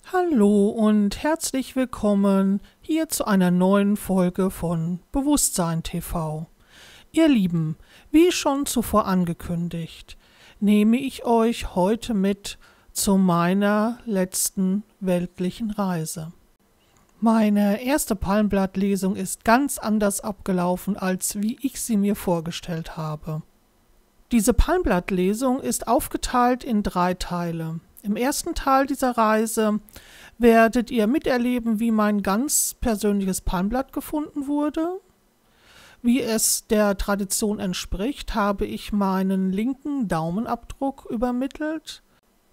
Hallo und herzlich willkommen hier zu einer neuen Folge von Bewusstsein TV. Ihr Lieben, wie schon zuvor angekündigt, nehme ich euch heute mit zu meiner letzten weltlichen Reise. Meine erste Palmblattlesung ist ganz anders abgelaufen, als wie ich sie mir vorgestellt habe. Diese Palmblattlesung ist aufgeteilt in 3 Teile. Im ersten Teil dieser Reise werdet ihr miterleben, wie mein ganz persönliches Palmblatt gefunden wurde. Wie es der Tradition entspricht, habe ich meinen linken Daumenabdruck übermittelt.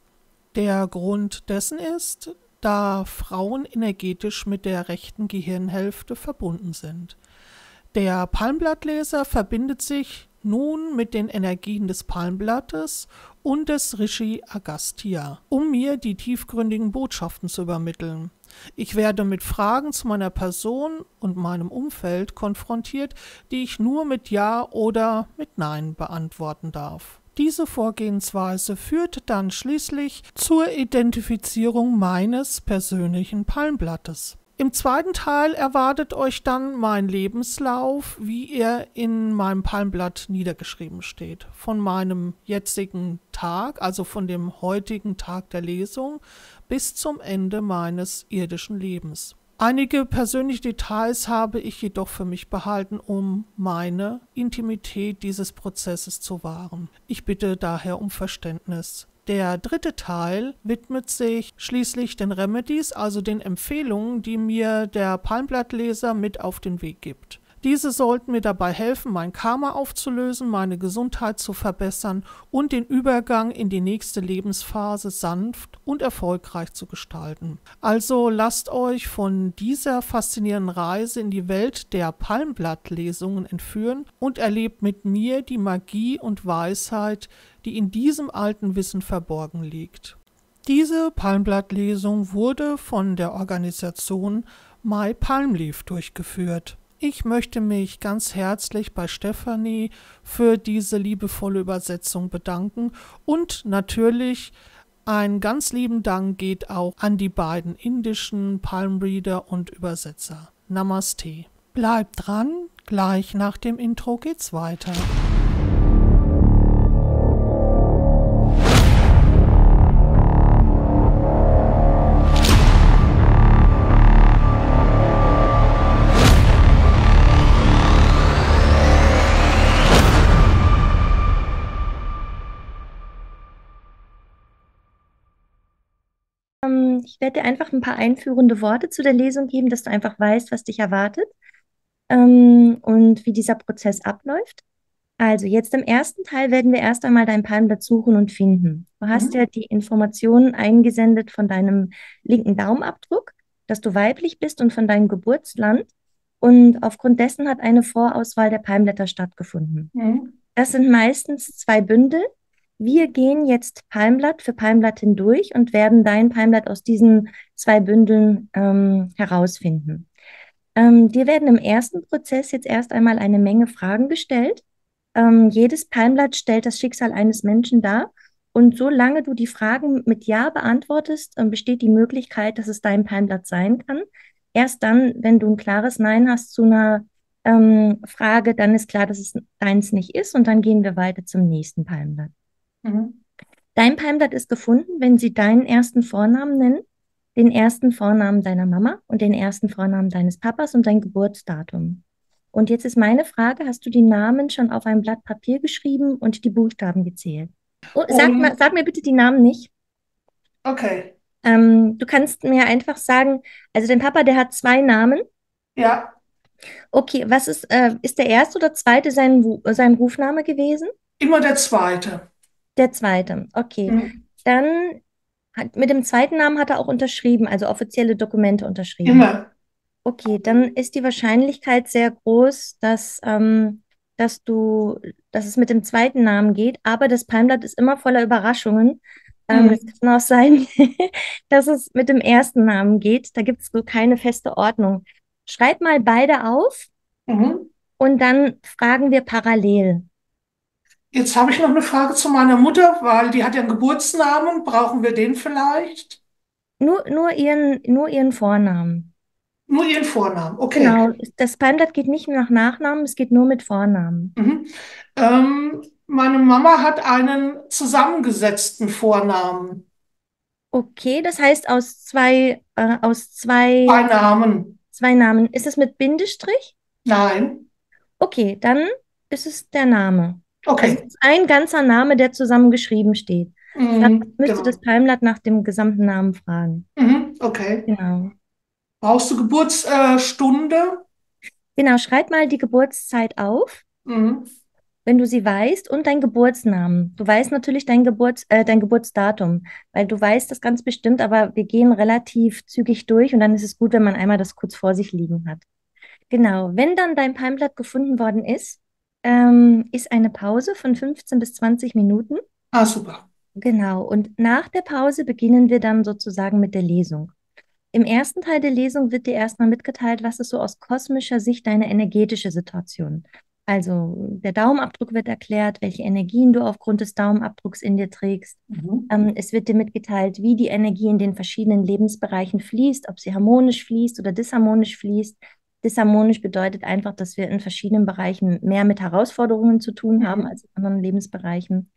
Der Grund dessen ist, da Frauen energetisch mit der rechten Gehirnhälfte verbunden sind. Der Palmblattleser verbindet sich nun mit den Energien des Palmblattes und des Rishi Agastya, um mir die tiefgründigen Botschaften zu übermitteln. Ich werde mit Fragen zu meiner Person und meinem Umfeld konfrontiert, die ich nur mit Ja oder mit Nein beantworten darf. Diese Vorgehensweise führt dann schließlich zur Identifizierung meines persönlichen Palmblattes. Im zweiten Teil erwartet euch dann mein Lebenslauf, wie er in meinem Palmblatt niedergeschrieben steht. Von meinem jetzigen Tag, also von dem heutigen Tag der Lesung, bis zum Ende meines irdischen Lebens. Einige persönliche Details habe ich jedoch für mich behalten, um meine Intimität dieses Prozesses zu wahren. Ich bitte daher um Verständnis. Der dritte Teil widmet sich schließlich den Remedies, also den Empfehlungen, die mir der Palmblattleser mit auf den Weg gibt. Diese sollten mir dabei helfen, mein Karma aufzulösen, meine Gesundheit zu verbessern und den Übergang in die nächste Lebensphase sanft und erfolgreich zu gestalten. Also lasst euch von dieser faszinierenden Reise in die Welt der Palmblattlesungen entführen und erlebt mit mir die Magie und Weisheit, die in diesem alten Wissen verborgen liegt. Diese Palmblattlesung wurde von der Organisation My Palm Leaf durchgeführt. Ich möchte mich ganz herzlich bei Stefanie für diese liebevolle Übersetzung bedanken und natürlich einen ganz lieben Dank geht auch an die beiden indischen Palmreader und Übersetzer. Namaste. Bleibt dran, gleich nach dem Intro geht's weiter. Ich werde dir einfach ein paar einführende Worte zu der Lesung geben, dass du einfach weißt, was dich erwartet, und wie dieser Prozess abläuft. Also jetzt im ersten Teil werden wir erst einmal dein Palmblatt suchen und finden. Du hast ja die Informationen eingesendet von deinem linken Daumenabdruck, dass du weiblich bist und von deinem Geburtsland. Und aufgrund dessen hat eine Vorauswahl der Palmblätter stattgefunden. Das sind meistens 2 Bündel. Wir gehen jetzt Palmblatt für Palmblatt hindurch und werden dein Palmblatt aus diesen 2 Bündeln herausfinden. Dir werden im ersten Prozess jetzt erst einmal eine Menge Fragen gestellt. Jedes Palmblatt stellt das Schicksal eines Menschen dar. Und solange du die Fragen mit Ja beantwortest, besteht die Möglichkeit, dass es dein Palmblatt sein kann. Erst dann, wenn du ein klares Nein hast zu einer Frage, dann ist klar, dass es deins nicht ist. Und dann gehen wir weiter zum nächsten Palmblatt. Dein Palmblatt ist gefunden, wenn sie deinen ersten Vornamen nennen, den ersten Vornamen deiner Mama und den ersten Vornamen deines Papas und dein Geburtsdatum. Und jetzt ist meine Frage, hast du die Namen schon auf ein Blatt Papier geschrieben und die Buchstaben gezählt? Oh, sag mir bitte die Namen nicht. Okay. Du kannst mir einfach sagen, also dein Papa, der hat 2 Namen. Ja, Okay, ist der erste oder zweite sein Rufname gewesen? immer der zweite. Der zweite, okay. Dann mit dem zweiten Namen hat er auch unterschrieben, also offizielle Dokumente unterschrieben. Immer. Okay, dann ist die Wahrscheinlichkeit sehr groß, dass dass es mit dem zweiten Namen geht, aber das Palmblatt ist immer voller Überraschungen. Es kann auch sein, dass es mit dem ersten Namen geht. Da gibt es so keine feste Ordnung. Schreib mal beide auf Mhm. und dann fragen wir parallel. Jetzt habe ich noch eine Frage zu meiner Mutter, weil die hat ja einen Geburtsnamen. Brauchen wir den vielleicht? nur ihren Vornamen. Nur ihren Vornamen, okay. Genau, das Palmblatt geht nicht nach Nachnamen, es geht nur mit Vornamen. Mhm. Meine Mama hat einen zusammengesetzten Vornamen. Okay, das heißt aus Bei zwei, Namen. zwei Namen. Ist es mit Bindestrich? Nein. Okay, dann ist es der Name. Also es Okay. ist ein ganzer Name, der zusammengeschrieben steht. Dann Mhm, müsste das genau. Palmblatt nach dem gesamten Namen fragen. Mhm, okay. Genau. Brauchst du Geburtsstunde? Genau, schreib mal die Geburtszeit auf, Mhm. wenn du sie weißt, und dein Geburtsnamen. Du weißt natürlich dein Geburtsdatum, weil du weißt das ganz bestimmt, aber wir gehen relativ zügig durch und dann ist es gut, wenn man einmal das kurz vor sich liegen hat. Genau, wenn dann dein Palmblatt gefunden worden ist eine Pause von 15 bis 20 Minuten. Ah, super. Genau, und nach der Pause beginnen wir dann sozusagen mit der Lesung. Im ersten Teil der Lesung wird dir erstmal mitgeteilt, was ist so aus kosmischer Sicht deine energetische Situation. Also der Daumenabdruck wird erklärt, welche Energien du aufgrund des Daumenabdrucks in dir trägst. Mhm. Es wird dir mitgeteilt, wie die Energie in den verschiedenen Lebensbereichen fließt, ob sie harmonisch fließt oder disharmonisch fließt. Disharmonisch bedeutet einfach, dass wir in verschiedenen Bereichen mehr mit Herausforderungen zu tun haben Mhm. als in anderen Lebensbereichen.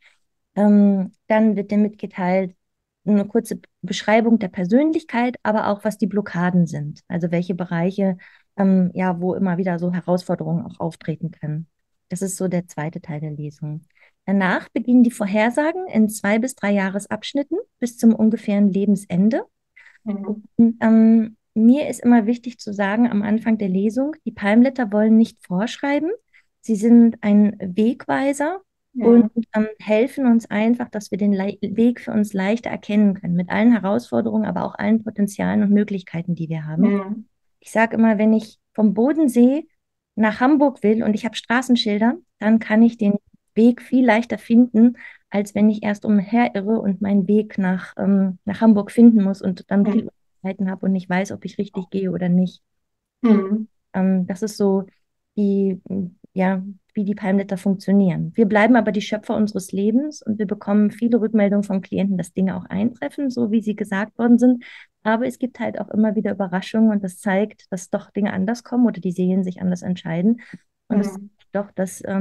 Dann wird dir mitgeteilt, eine kurze Beschreibung der Persönlichkeit, aber auch, was die Blockaden sind. Also welche Bereiche, ja, wo immer wieder so Herausforderungen auch auftreten können. Das ist so der zweite Teil der Lesung. Danach beginnen die Vorhersagen in 2 bis 3 Jahresabschnitten bis zum ungefähren Lebensende. Mhm. Und, mir ist immer wichtig zu sagen am Anfang der Lesung, die Palmblätter wollen nicht vorschreiben. Sie sind ein Wegweiser und Mhm. helfen uns einfach, dass wir den Weg für uns leichter erkennen können, mit allen Herausforderungen, aber auch allen Potenzialen und Möglichkeiten, die wir haben. Mhm. Ich sage immer, wenn ich vom Bodensee nach Hamburg will und ich habe Straßenschilder, dann kann ich den Weg viel leichter finden, als wenn ich erst umherirre und meinen Weg nach Hamburg finden muss und dann viel Mhm. Unsicherheiten habe und nicht weiß, ob ich richtig gehe oder nicht. Mhm. Das ist so die, ja, wie die Palmblätter funktionieren. Wir bleiben aber die Schöpfer unseres Lebens und wir bekommen viele Rückmeldungen von Klienten, dass Dinge auch eintreffen, so wie sie gesagt worden sind. Aber es gibt halt auch immer wieder Überraschungen und das zeigt, dass doch Dinge anders kommen oder die Seelen sich anders entscheiden. Und das zeigt Mhm. doch,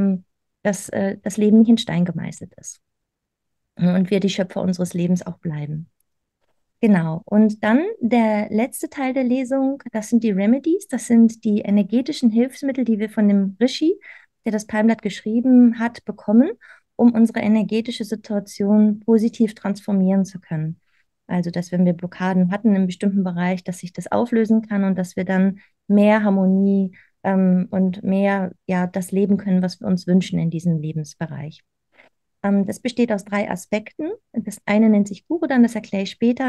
dass das Leben nicht in Stein gemeißelt ist und wir die Schöpfer unseres Lebens auch bleiben. Genau. Und dann der letzte Teil der Lesung, das sind die Remedies, das sind die energetischen Hilfsmittel, die wir von dem Rishi, der das Palmblatt geschrieben hat, bekommen, um unsere energetische Situation positiv transformieren zu können. Also, dass wenn wir Blockaden hatten im bestimmten Bereich, dass sich das auflösen kann und dass wir dann mehr Harmonie und mehr ja das leben können, was wir uns wünschen in diesem Lebensbereich. Das besteht aus 3 Aspekten. Das eine nennt sich Guru, dann das erkläre ich später,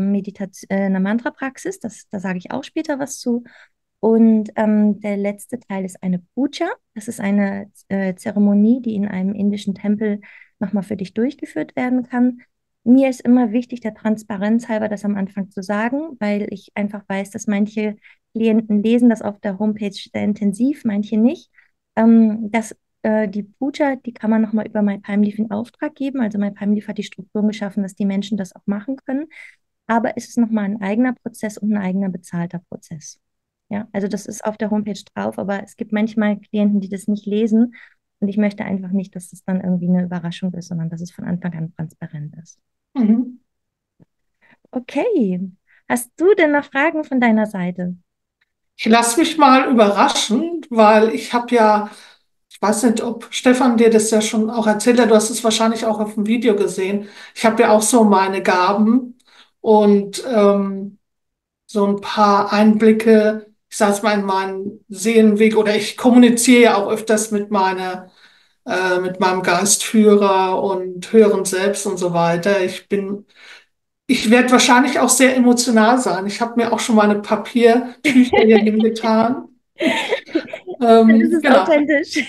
eine Mantra-Praxis, da sage ich auch später was zu. Und der letzte Teil ist eine Puja. Das ist eine Zeremonie, die in einem indischen Tempel nochmal für dich durchgeführt werden kann. Mir ist immer wichtig, der Transparenz halber das am Anfang zu sagen, weil ich einfach weiß, dass manche Klienten lesen das auf der Homepage sehr intensiv, manche nicht. Die Puja, die kann man nochmal über MyPalmleaf in Auftrag geben. Also MyPalmleaf hat die Strukturen geschaffen, dass die Menschen das auch machen können. Aber es ist nochmal ein eigener Prozess und ein eigener bezahlter Prozess. Ja, also das ist auf der Homepage drauf, aber es gibt manchmal Klienten, die das nicht lesen. Und ich möchte einfach nicht, dass das dann irgendwie eine Überraschung ist, sondern dass es von Anfang an transparent ist. Mhm. Okay. Hast du denn noch Fragen von deiner Seite? Ich lasse mich mal überraschen, weil ich habe ja, ich weiß nicht, ob Stefan dir das ja schon auch erzählt hat, du hast es wahrscheinlich auch auf dem Video gesehen. Ich habe ja auch so meine Gaben und so ein paar Einblicke, ich sage es mal, in meinen Seelenweg oder ich kommuniziere ja auch öfters mit meinem Geistführer und höheren Selbst und so weiter. Ich werde wahrscheinlich auch sehr emotional sein. Ich habe mir auch schon meine Papiertücher hier hingetan. Dann ist es Genau. authentisch.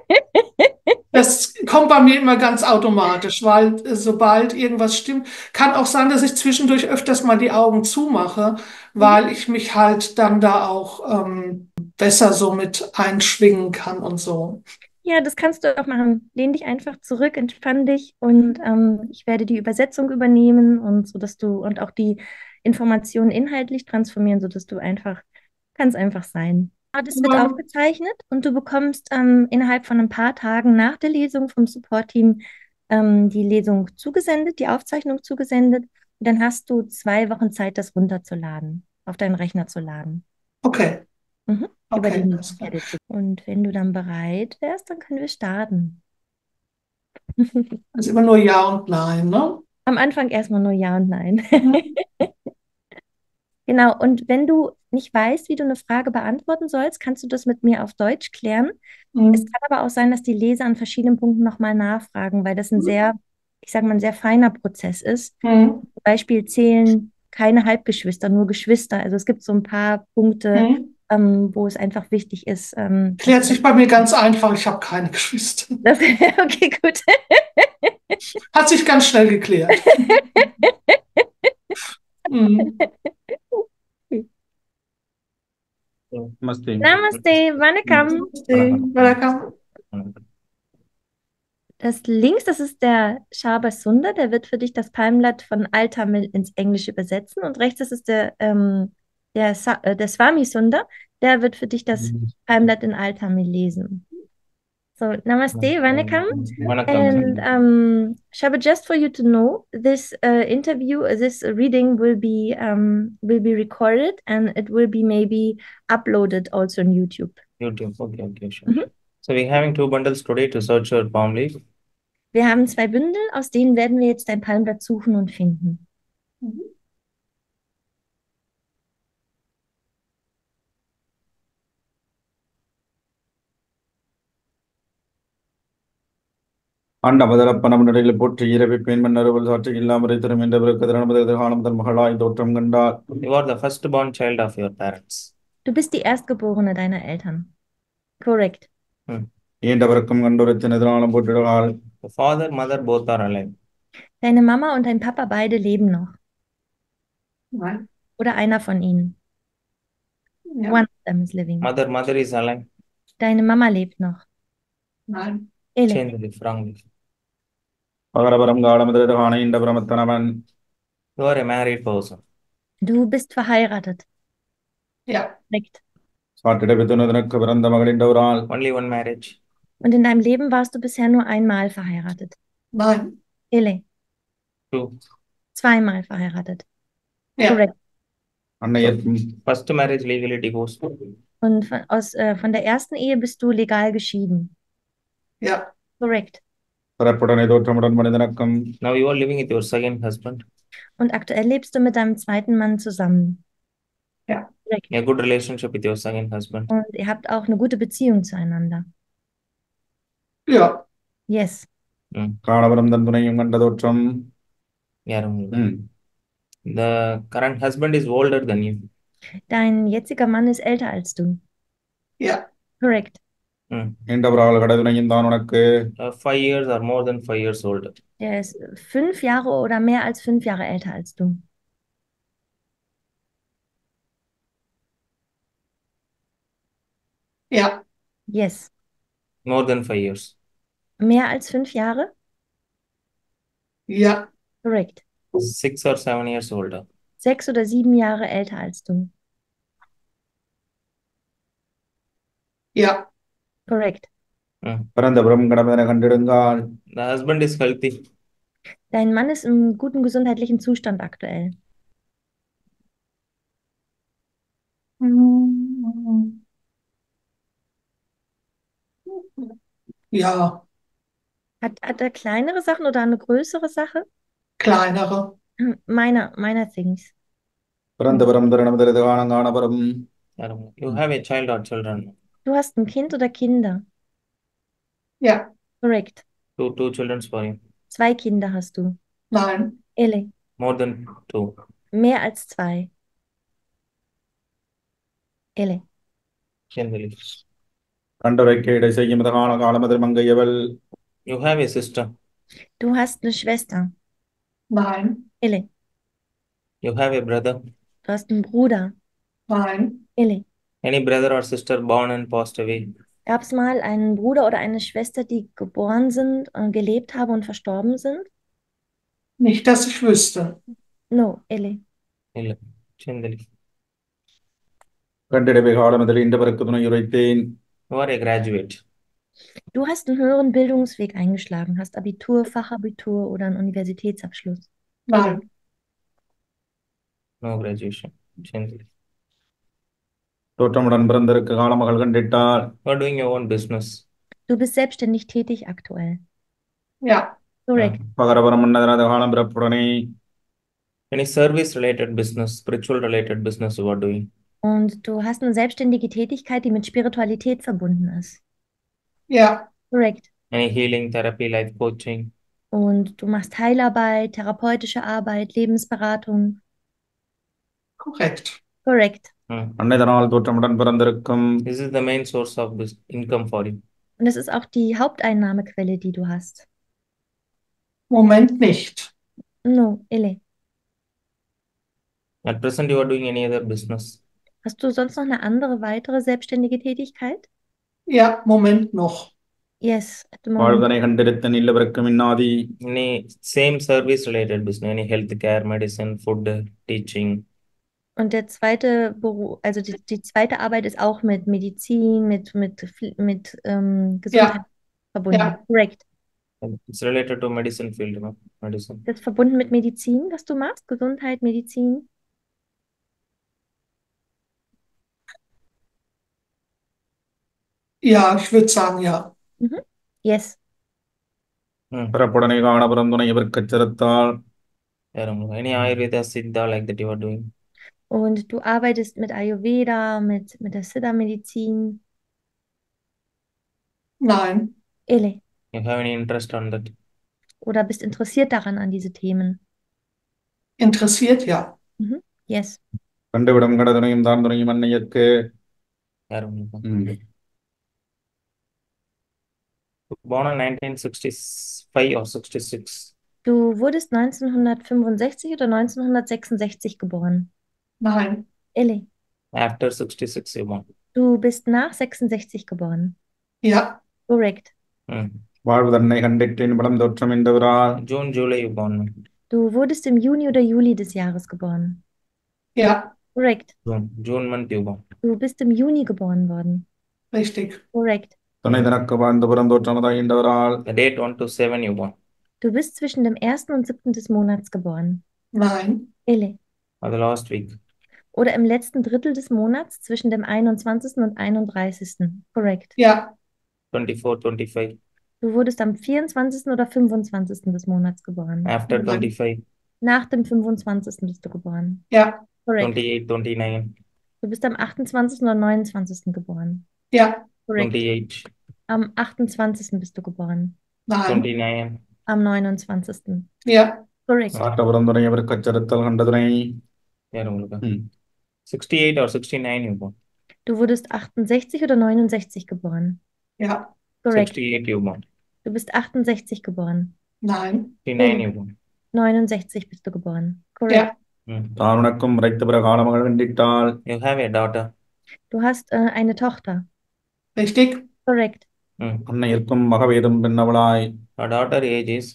Das kommt bei mir immer ganz automatisch, weil sobald irgendwas stimmt, kann auch sein, dass ich zwischendurch öfters mal die Augen zumache, Mhm. weil ich mich halt dann da auch besser so mit einschwingen kann und so. Ja, das kannst du auch machen. Lehn dich einfach zurück, entspann dich und ich werde die Übersetzung übernehmen und so, dass du und auch Informationen inhaltlich transformieren, sodass du kannst einfach sein. Das wird Ja. aufgezeichnet und du bekommst innerhalb von ein paar Tagen nach der Lesung vom Support-Team die Lesung zugesendet, die Aufzeichnung zugesendet. Und dann hast du 2 Wochen Zeit, das runterzuladen, auf deinen Rechner zu laden. Okay, Über okay, den alles klar. Edit. Und wenn du dann bereit wärst, dann können wir starten. Also immer nur Ja und Nein, ne? Am Anfang erstmal nur Ja und Nein. Mhm. Genau, und wenn du nicht weißt, wie du eine Frage beantworten sollst, kannst du das mit mir auf Deutsch klären. Es Mhm. kann aber auch sein, dass die Leser an verschiedenen Punkten nochmal nachfragen, weil das ein sehr, ich sage mal, ein sehr feiner Prozess ist. Mhm. Zum Beispiel zählen keine Halbgeschwister, nur Geschwister. Also es gibt so ein paar Punkte, Mhm. wo es einfach wichtig ist, dass Klärt du das. sich bei mir ganz einfach, ich habe keine Geschwister. Das okay, gut. Hat sich ganz schnell geklärt. Mhm. Namaste. Namaste, Vanakkam. Welcome. Das links, das ist der Sharba Sundar, der wird für dich das Palmblatt von Alt-Tamil ins Englische übersetzen. Und rechts, das ist der Swami Sundar, der wird für dich das Palmblatt in Alt-Tamil lesen. So, Namaste, Vanakkam. And Shaba, just for you to know, this this reading will be recorded and it will be maybe uploaded also on YouTube. YouTube. Okay, sure. Mhm. So we're having 2 bundles today to search your palm leaf. Wir haben 2 Bündel, aus denen werden wir jetzt dein Palmblatt suchen und finden. அண்டமதரப்பனமுன்னடையில் போற்றி இரவிப்பேன் மன்னருவல் சாற்றி இல்லாமறை தரும் என்ற பிறகு திறனமது காலமுதல் மகளாய் தோற்றம் கண்டார். You are the firstborn child of your parents. Du bist die Erstgeborene deiner Eltern. Correct. ஈண்டவருக்கும் கண்டுரைத்தின் எதிராலும் போற்றிடுவாள். The father, mother both are alive. Deine Mama und dein Papa beide leben noch. Nein. Oder einer von ihnen. Ja. One of them is living. Mother is alive. Deine Mama lebt noch. Nein. Ele. Change the leaf, wrong leaf. பகரபரம் காலமுதல் காண இண்டபரமத்தனவன். You are a married person. Du bist verheiratet. Ja. Correct. சாட்டிட பித்துனதனுக்கு பிறந்த மகளிண்டவரால். Only one marriage. Und in deinem Leben warst du bisher nur einmal verheiratet. Nein. Ele. 2. 2-mal verheiratet. Ja. Correct. First marriage legally divorced. Und von der ersten Ehe bist du legal geschieden. Ja. Correct. பிறப்புடனே தோற்றமுடன் மனிதனக்கம். Now you are living with your second husband. Und aktuell lebst du mit deinem zweiten Mann zusammen. Ja. Correct. A good relationship with your second husband. Und ihr habt auch eine gute Beziehung zueinander. Ja. Yes. காணவரம் தன் துணையும் கண்ட தோற்றம். The current husband is older than you. Dein jetziger Mann ist älter als du. Ja. Correct. நீண்டவரால் கடதுணையும் தான் உனக்கு. 5 years or more than 5 years older. Der ist 5 Jahre oder mehr als 5 Jahre älter als du. Ja. Yes. More than 5 years. Mehr als 5 Jahre? Ja. Correct. 6 or 7 years older. 6 oder 7 Jahre älter als du. Ja. Correct. பிறந்தபுறம் கடமைதனை கண்டிடுங்கால். The husband is healthy. Dein Mann ist im guten gesundheitlichen Zustand aktuell. Ja. Hat er kleinere Sachen oder eine größere Sache? Kleinere. Meiner Things. பிறந்தபுறம் திறனமது காணம் காணபுறம். You have a child or children. Du hast ein Kind oder Kinder? Ja. Correct. Two children for you. 2 Kinder hast du. Nein. Ele. More than 2. Mehr als 2. Ele. கண்டுரைக்க இடை செய்யும் காண காலமதில் மங்கையவள். You have a sister. Du hast eine Schwester. Nein. Ele. You have a brother. Du hast einen Bruder. Nein. Ele. Any brother or sister born and passed away. Gab es mal einen Bruder oder eine Schwester, die geboren sind, gelebt haben und verstorben sind? Nicht, dass ich wüsste. No, Ele. இல்ல செந்தில். கண்டிடவே காலமதில் இந்த பிறகு துணை உரைத்தேன். You are a graduate. Du hast einen höheren Bildungsweg eingeschlagen, hast Abitur, Fachabitur oder einen Universitätsabschluss. Nein. No graduation. Senthil. தோற்றமுடன் பிறந்திருக்க காலமகள் கண்டிட்டார். You are doing your own business. Du bist selbstständig tätig aktuell. Ja. Korrekt. பகரபரம் முன்னதராத காலம் பிறப்புடனே any service related business, spiritual related business you are doing. Und du hast eine selbstständige Tätigkeit, die mit Spiritualität verbunden ist. Ja. Korrekt. Any healing, therapy, life coaching. Und du machst Heilarbeit, therapeutische Arbeit, Lebensberatung. Korrekt. Korrekt. அன்னைதனால் தோற்றமுடன் பிறந்திருக்கும். This is the main source of this income for you. Und das ist auch die Haupteinnahmequelle, die du hast. Moment nicht. No, Ele. At present you are doing any other business? Hast du sonst noch eine andere weitere selbstständige Tätigkeit? Ja, Moment noch. Yes, at the moment. வாழ்வனை கண்டிருத்த நில்லவருக்கு மின்னாதி. Any same service related business, any healthcare, medicine, food, teaching. Und der zweite Beruf, also die zweite Arbeit ist auch mit Medizin, mit Gesundheit verbunden. Ja. Korrekt. It's related to medicine field, no? Medicine. Das ist verbunden mit Medizin, was du machst? Gesundheit, Medizin? Ja, ich würde sagen, ja. Mhm. Yes. பிறப்புடனே காணபுரம் துணை இவருக்கு சிறத்தால். Any Ayurveda Siddha like that you are doing? Und du arbeitest mit Ayurveda, mit der Siddha-Medizin? Nein. Ele. You have any interest on that? Oder bist interessiert daran, an diese Themen? Interessiert, ja. Mhm. Yes. கண்டுவிடும் கடதுணையும் தான் துணையும் அன்னையற்கு. Born in 1965 or 66? Du wurdest 1965 oder 1966 geboren? Nein. Ele. After 66 you born. Du bist nach 66 geboren? Ja. Korrekt. வாழ்வு தன்னை கண்டிட்டேன் பலம் தோற்றம் என்றவரால். June, July you born. Du wurdest im Juni oder Juli des Jahres geboren? Ja. Korrekt. June month you born. Du bist im Juni geboren worden? Richtig. Korrekt. துணை தனக்கு வாழ்ந்து புறம் தோற்றமதாய் என்றவரால். The date 1 to 7 you born. Du bist zwischen dem 1. und 7. des Monats geboren? Nein. Ele. Or the last week. Oder im letzten Drittel des Monats zwischen dem 21. und 31. Korrekt. Ja. 24, 25. Du wurdest am 24. oder 25. des Monats geboren? After 25. Nach dem 25. bist du geboren? Ja. Korrekt. 28, 29. Du bist am 28. oder 29. geboren? Ja. Korrekt. 28. Am 28. bist du geboren? Nein. 29. Am 29. Ja. Korrekt. ஆட்டபுரம் துணை இவருக்கு சிறத்தல் கண்டதுணை. யார் உங்களுக்கு? 68 or 69 you born. Du wurdest 68 oder 69 geboren? Ja. Korrekt. 68 you born. Du bist 68 geboren? Nein. 69 you born. 69 bist du geboren? Korrekt. Ja. தானுனக்கும் உரைத்த பிற காலமகள் கண்டிட்டால். You have a daughter. Du hast eine Tochter? Richtig. Korrekt. அன்னையிற்கும் மகவேதும் பெண்ணவளாய். Her daughter age is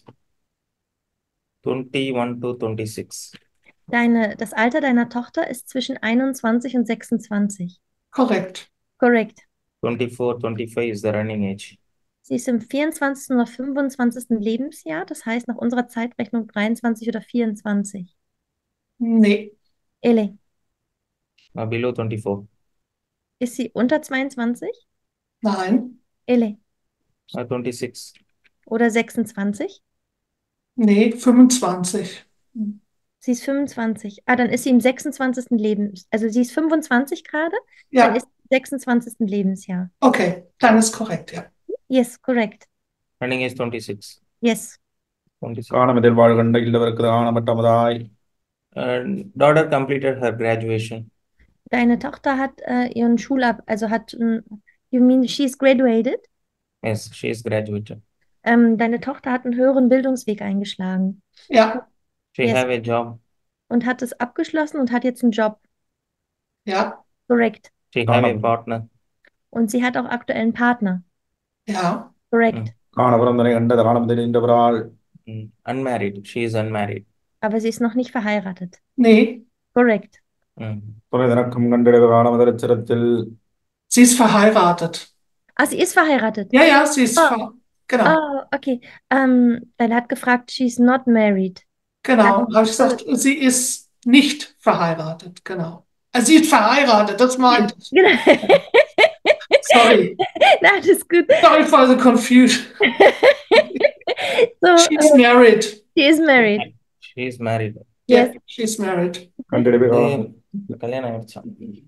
21 to 26. Das Alter deiner Tochter ist zwischen 21 und 26. Korrekt. Korrekt. 24, 25 is the running age. Sie ist im 24. oder 25. Lebensjahr, das heißt nach unserer Zeitrechnung 23 oder 24. Nee. Ele. Below 24. Ist sie unter 22? Nein. Ele. 26. Oder 26? Nee, 25. Sie ist 25. Ah, dann ist sie im 26. Lebens... Also sie ist 25 gerade, Ja. dann ist sie im 26. Lebensjahr. Okay, dann ist korrekt, ja. Yes, correct. Running age 26. Yes. 26. காணமதில் வாழ்கண்ட இல்லவருக்கு ஆணமட்டமதாய். Daughter completed her graduation. Deine Tochter hat ihren also hat, you mean she's graduated? Yes, she is graduated. Deine Tochter hat einen höheren Bildungsweg eingeschlagen. Ja. She Yes. have a job. Und hat es abgeschlossen und hat jetzt einen Job. Ja. Correct. She have a partner. Und sie hat auch aktuell einen Partner. Ja. Correct. காணபுரம் துணை கண்டது காணமதில் என்றவரால். Unmarried. She is unmarried. Aber sie ist noch nicht verheiratet. Nee. Correct. துணை தனக்கம் கண்டிட காலமதரச்சரத்தில் Sie ist verheiratet. Ah, sie ist verheiratet. Ja, ja, sie ist Oh, genau. oh, okay. Er hat gefragt, she's not married. Genau, habe ich gesagt, sie ist nicht verheiratet, genau. Also sie ist verheiratet, das meinte ich. Genau. Sorry, Na, das ist gut. sorry for the confusion. So, She's married. she is married. She is married. Yes. Yeah, she's married. கண்டிட கல்யாணம் ஆயிடுச்சான்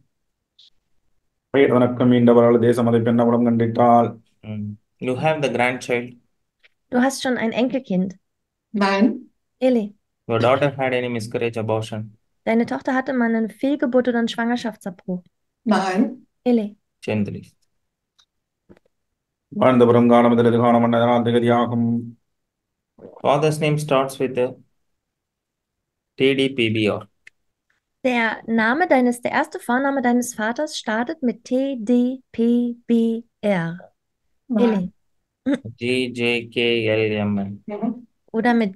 வணக்கம் மீண்டவரால் தேசம் அதை பெண்ணவளம் கண்டிட்டால் You have the grandchild. Du hast schon ein Enkelkind. Nein, Eli, Your daughter had any miscarriage, abortion. deine Tochter hatte mal eine Fehlgeburt oder einen Schwangerschaftsabbruch. nein, Eli, Chendri. வாழ்ந்தபுரம் காணமதில் காணமன்னதனால் திகதியாகும் Father's name starts with a TDPBR. der erste Vorname deines Vaters startet mit TDPBR. Eli. GJKLMN. Oder mit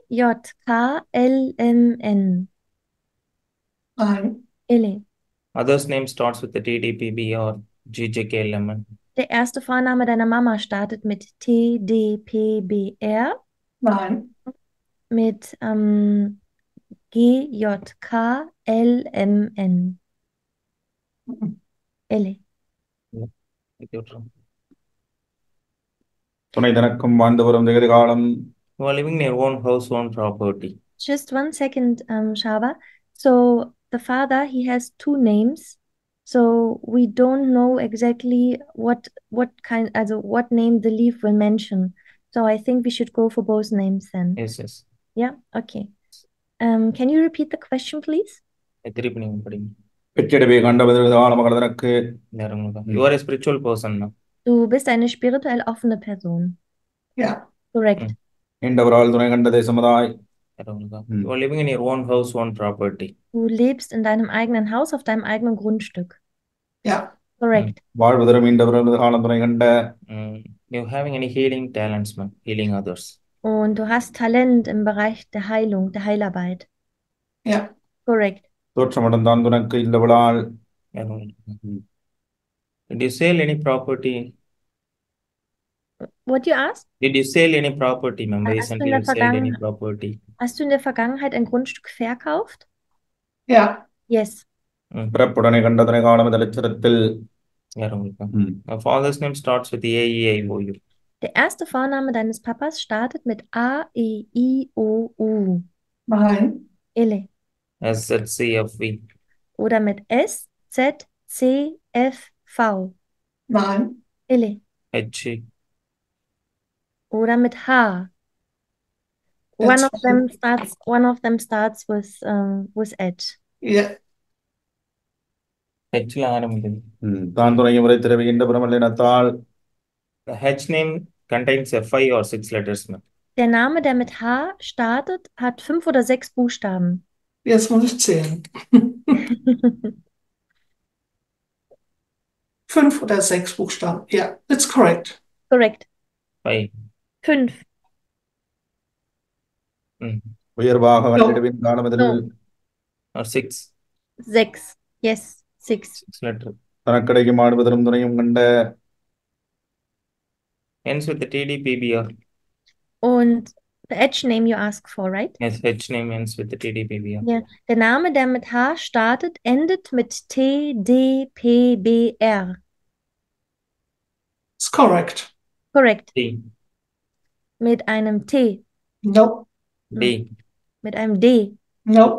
GJKLMN. nein, Eli. Mother's name starts with the TDPB or GJKLMN. Der erste Vorname deiner Mama startet mit TDPBR, nein, mit GJKLMN. Eli. துணை தனக்கும் வாழ்ந்தவரும் திகதி காலம் You are living in your own house, own property. Just 1 second, Shaba. So the father, he has 2 names. So we don't know exactly what name the leaf will mention. So I think we should go for both names then. Yes, yes. Yeah, okay. Can you repeat the question, please? பெற்றிடவே கண்டபதில் காலமகடதனக்கு You are a spiritual person now. Du bist eine spirituell offene Person. ja, Correct. நீண்டவரால் துணை கண்ட தேசமதாய் You are living in your own house, own property. Du lebst in deinem eigenen Haus auf deinem eigenen Grundstück. ja, Correct. வாழ்வதரம் மீண்டவரும் காலம் துணை கண்ட You having any healing talents, man? Healing others. Und du hast Talent im Bereich der Heilung, der Heilarbeit. ja, Correct. தோற்றமடைந்தான் துணக்கு இல்லவளால் Did you sell any property? What you asked? Did you sell any property, ma'am? Hast du Recently in you der sold any property? Hast du in der Vergangenheit ein Grundstück verkauft? ja, Yes. பிறப்புடனே கண்டதனை காலமதலச்சரத்தில் Father's name starts with the AEIOU. Der erste Vorname deines Papas startet mit A, E, I, O, U. nein, Ele. SZCFV. Oder mit S, Z, C, F, V. nein, Ele. HG. Oder mit H. One of them starts with H. ja, H தான் துணையும் முறை திரவுகின்ற பிரமலினத்தால் The H name contains 5 or 6 letters. Der Name, der mit H startet, hat 5 oder 6 Buchstaben. jetzt muss ich zählen. 5 oder 6 Buchstaben, ja, it's correct. Correct. 5. 5. உயர்வாக வந்திடுவின் காலமதில் or 6. 6. Yes, 6. 6 letter. தனக்கடைக்கும் ஆடுவதரும் துணையும் கண்ட Ends with the TDPBR. Und the H name you ask for, right? Yes, H name ends with the TDPBR. Ja, der Name, der mit H startet, endet mit TDPBR. It's correct. Correct. T. Mit einem T. Nope, D. Mit einem D. nope,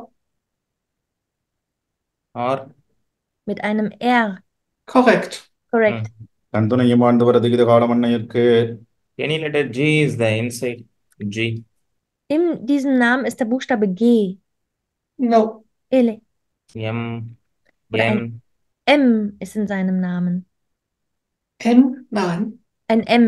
R. Mit einem R. correct. Correct. தன் துணையும் வாழ்ந்து வர திகித காலமன்னையிற்கு Any letter G is the inside. G. In diesem Namen ist der Buchstabe G. Nope, Ele. M. Oder N. M ist in seinem Namen. N, nein, Ein M.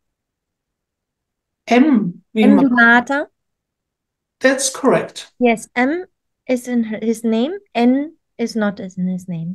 M, wie M man, wie Martha. That's correct. Yes, M is in his name. N is not in his name.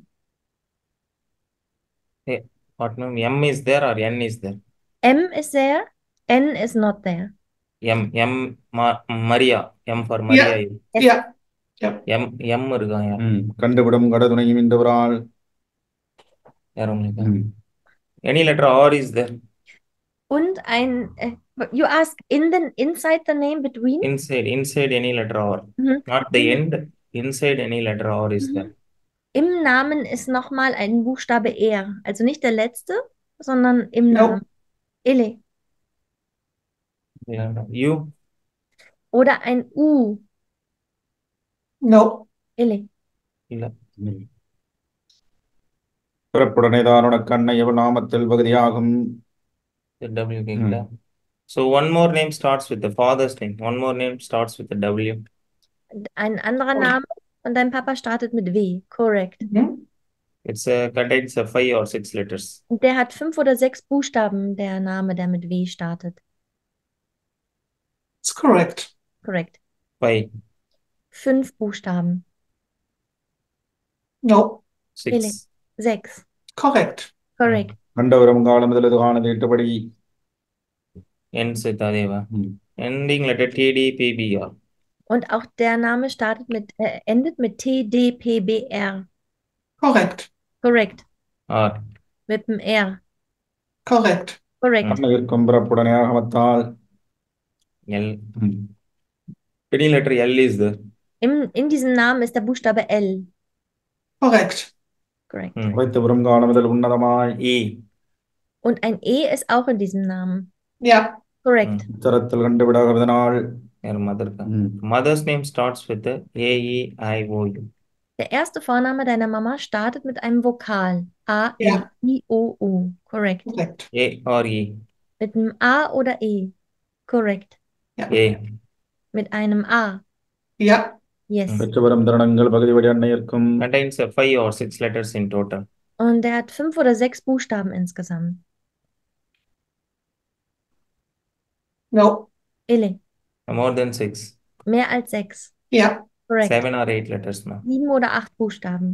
Hey, what name? M is there or N is there? M is there. N is not there. Maria. M for Maria. Yes. Yeah, Ja. M இருக்கா யார் கண்டுவிடும் கடதுணையும் இன்றவரால் யார் உங்களுக்கு ம். any letter R is there Und you ask inside the name between? inside any letter R Mhm. not the end inside any letter R is there Im Namen ist nochmal ein Buchstabe R. Also nicht der letzte, sondern im No. Namen. Ele. U Oder ein U. No. Ele. இல்ல பிறப்புடனே தான் உனக்கு அன்னை எவள் நாமத்தில் பகுதியாகும் the W கேக்குதா so one more name starts with the father's name one more name starts with the W Ein anderer Name und dein Papa startet mit W. Correct. Mhm. it's contains 5 or 6 letters Und der hat 5 oder 6 Buchstaben, der Name, der mit W startet. It's correct. Correct. 5 5 Buchstaben. No. 6 6. Correct. Correct. கண்டவரும் காலம் முதல் இது காணது எட்டபடி ends with Adeva ம். ending letter TD PBR Und auch der Name endet mit TDPBR. Correct. Correct. R Mit dem R. Correct. Correct. அன்னையிற்கும் பிறப்புடனே ஆகமத்தால் L ம். any letter L is there In diesem Namen ist der Buchstabe L. Correct. Correct. உரைத்தவரும் காலம் முதல் உன்னதமாய் E Und ein E ist auch in diesem Namen. Ja. Correct. உத்தரத்தில் கண்டுவிடாதனால் your mother ம். mother's name starts with the A E I O U Der erste Vorname deiner Mama startet mit einem Vokal. A, Ja. E, I, O, U. Correct. Correct. A or E Mit einem A oder E. Correct. A Mit einem A. Ja. Yes. பெற்று வரும் தருணங்கள் பகுதி வழி அன்னையிற்கும் contains 5 or 6 letters in total Und der hat 5 oder 6 Buchstaben insgesamt. No. Ele. more than 6 Mehr als 6. Ja. Correct. 7 or 8 letters now 7 oder 8 Buchstaben.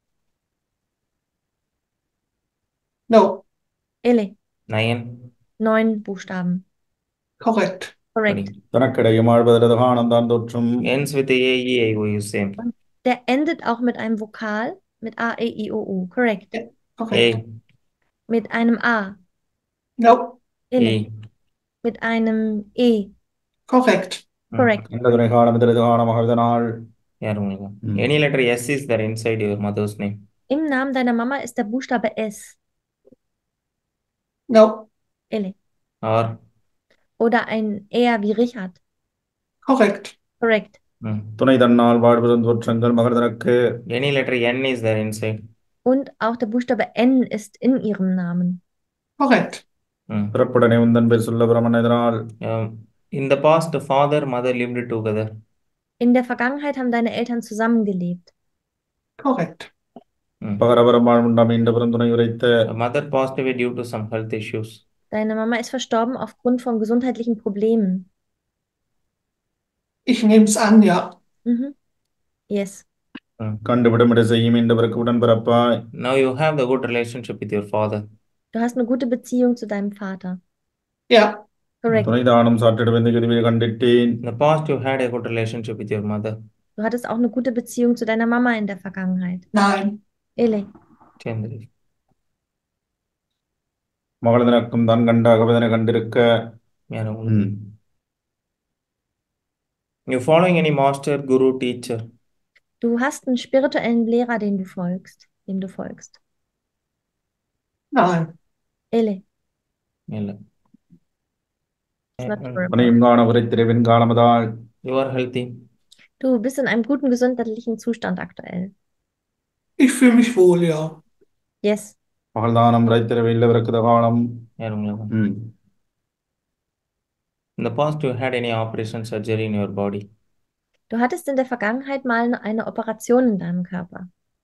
No. Ele. 9 9 Buchstaben. Correct. Correct. தனக்கிடையும் ஆழ்வதற்கு ஆனந்தான் தோற்றும் ends with the A E I O U same Der endet auch mit einem Vokal, mit A, E, I, O, U. Correct. Correct. A Mit einem A. No. Ele. E Mit einem E. Correct. Correct. கண்டதுரை காலம் இதற்கு காணமாகதனால் யார் உங்களுக்கு ம். any letter S is there inside your mother's name Im Namen deiner Mama ist der Buchstabe S. No. Ele. or Oder ein R wie Richard. Correct. Correct. துணை தன்னால் வாழ்வதும் தோற்றங்கள் மகர் தனக்கு any letter N is there inside Und auch der Buchstabe N ist in ihrem Namen. Correct. பிறப்புடனே உந்தன் பேர் சொல்ல பிரமணனால் in the past father mother lived together In der Vergangenheit haben deine Eltern zusammengelebt. Correct. பகரபரம் வாழ்வுண்டாம் என்ற பெருந்துணை உரைத்த the mother passed away due to some health issues Deine Mama ist verstorben aufgrund von gesundheitlichen Problemen. Ich nehme es an, ja. Mhm. Yes. கண்டுவிடும் இட செய்யும் என்ற பிறகு உடன்பிறப்பாய் now you have the good relationship with your father Du hast eine gute Beziehung zu deinem Vater. Ja. Correct. துணை தானம் சாற்றிடும் என்று கருவியை கண்டிட்டேன் in the past you had a good relationship with your mother Du hattest auch eine gute Beziehung zu deiner Mama in der Vergangenheit. Nein. Ele. Chandri மகள் தனக்கும் தான் கண்டாகவதனை கண்டிருக்க யார் உங்களுக்கு you following any master guru teacher Du hast einen spirituellen Lehrer, dem du folgst. Nein. Ele. இல்ல It's not true. துணையும் காண உரைத்திரவின் காலமதால் you are healthy Du bist in einem guten gesundheitlichen Zustand aktuell. Ich fühle mich wohl, ja. Yes. மகள் தானம் உரைத்திரவு இல்லை பிறக்குத காலம் யார் உங்களுக்கு in the past you had any operation surgery in your body Du hattest in der Vergangenheit mal eine Operation in deinem Körper.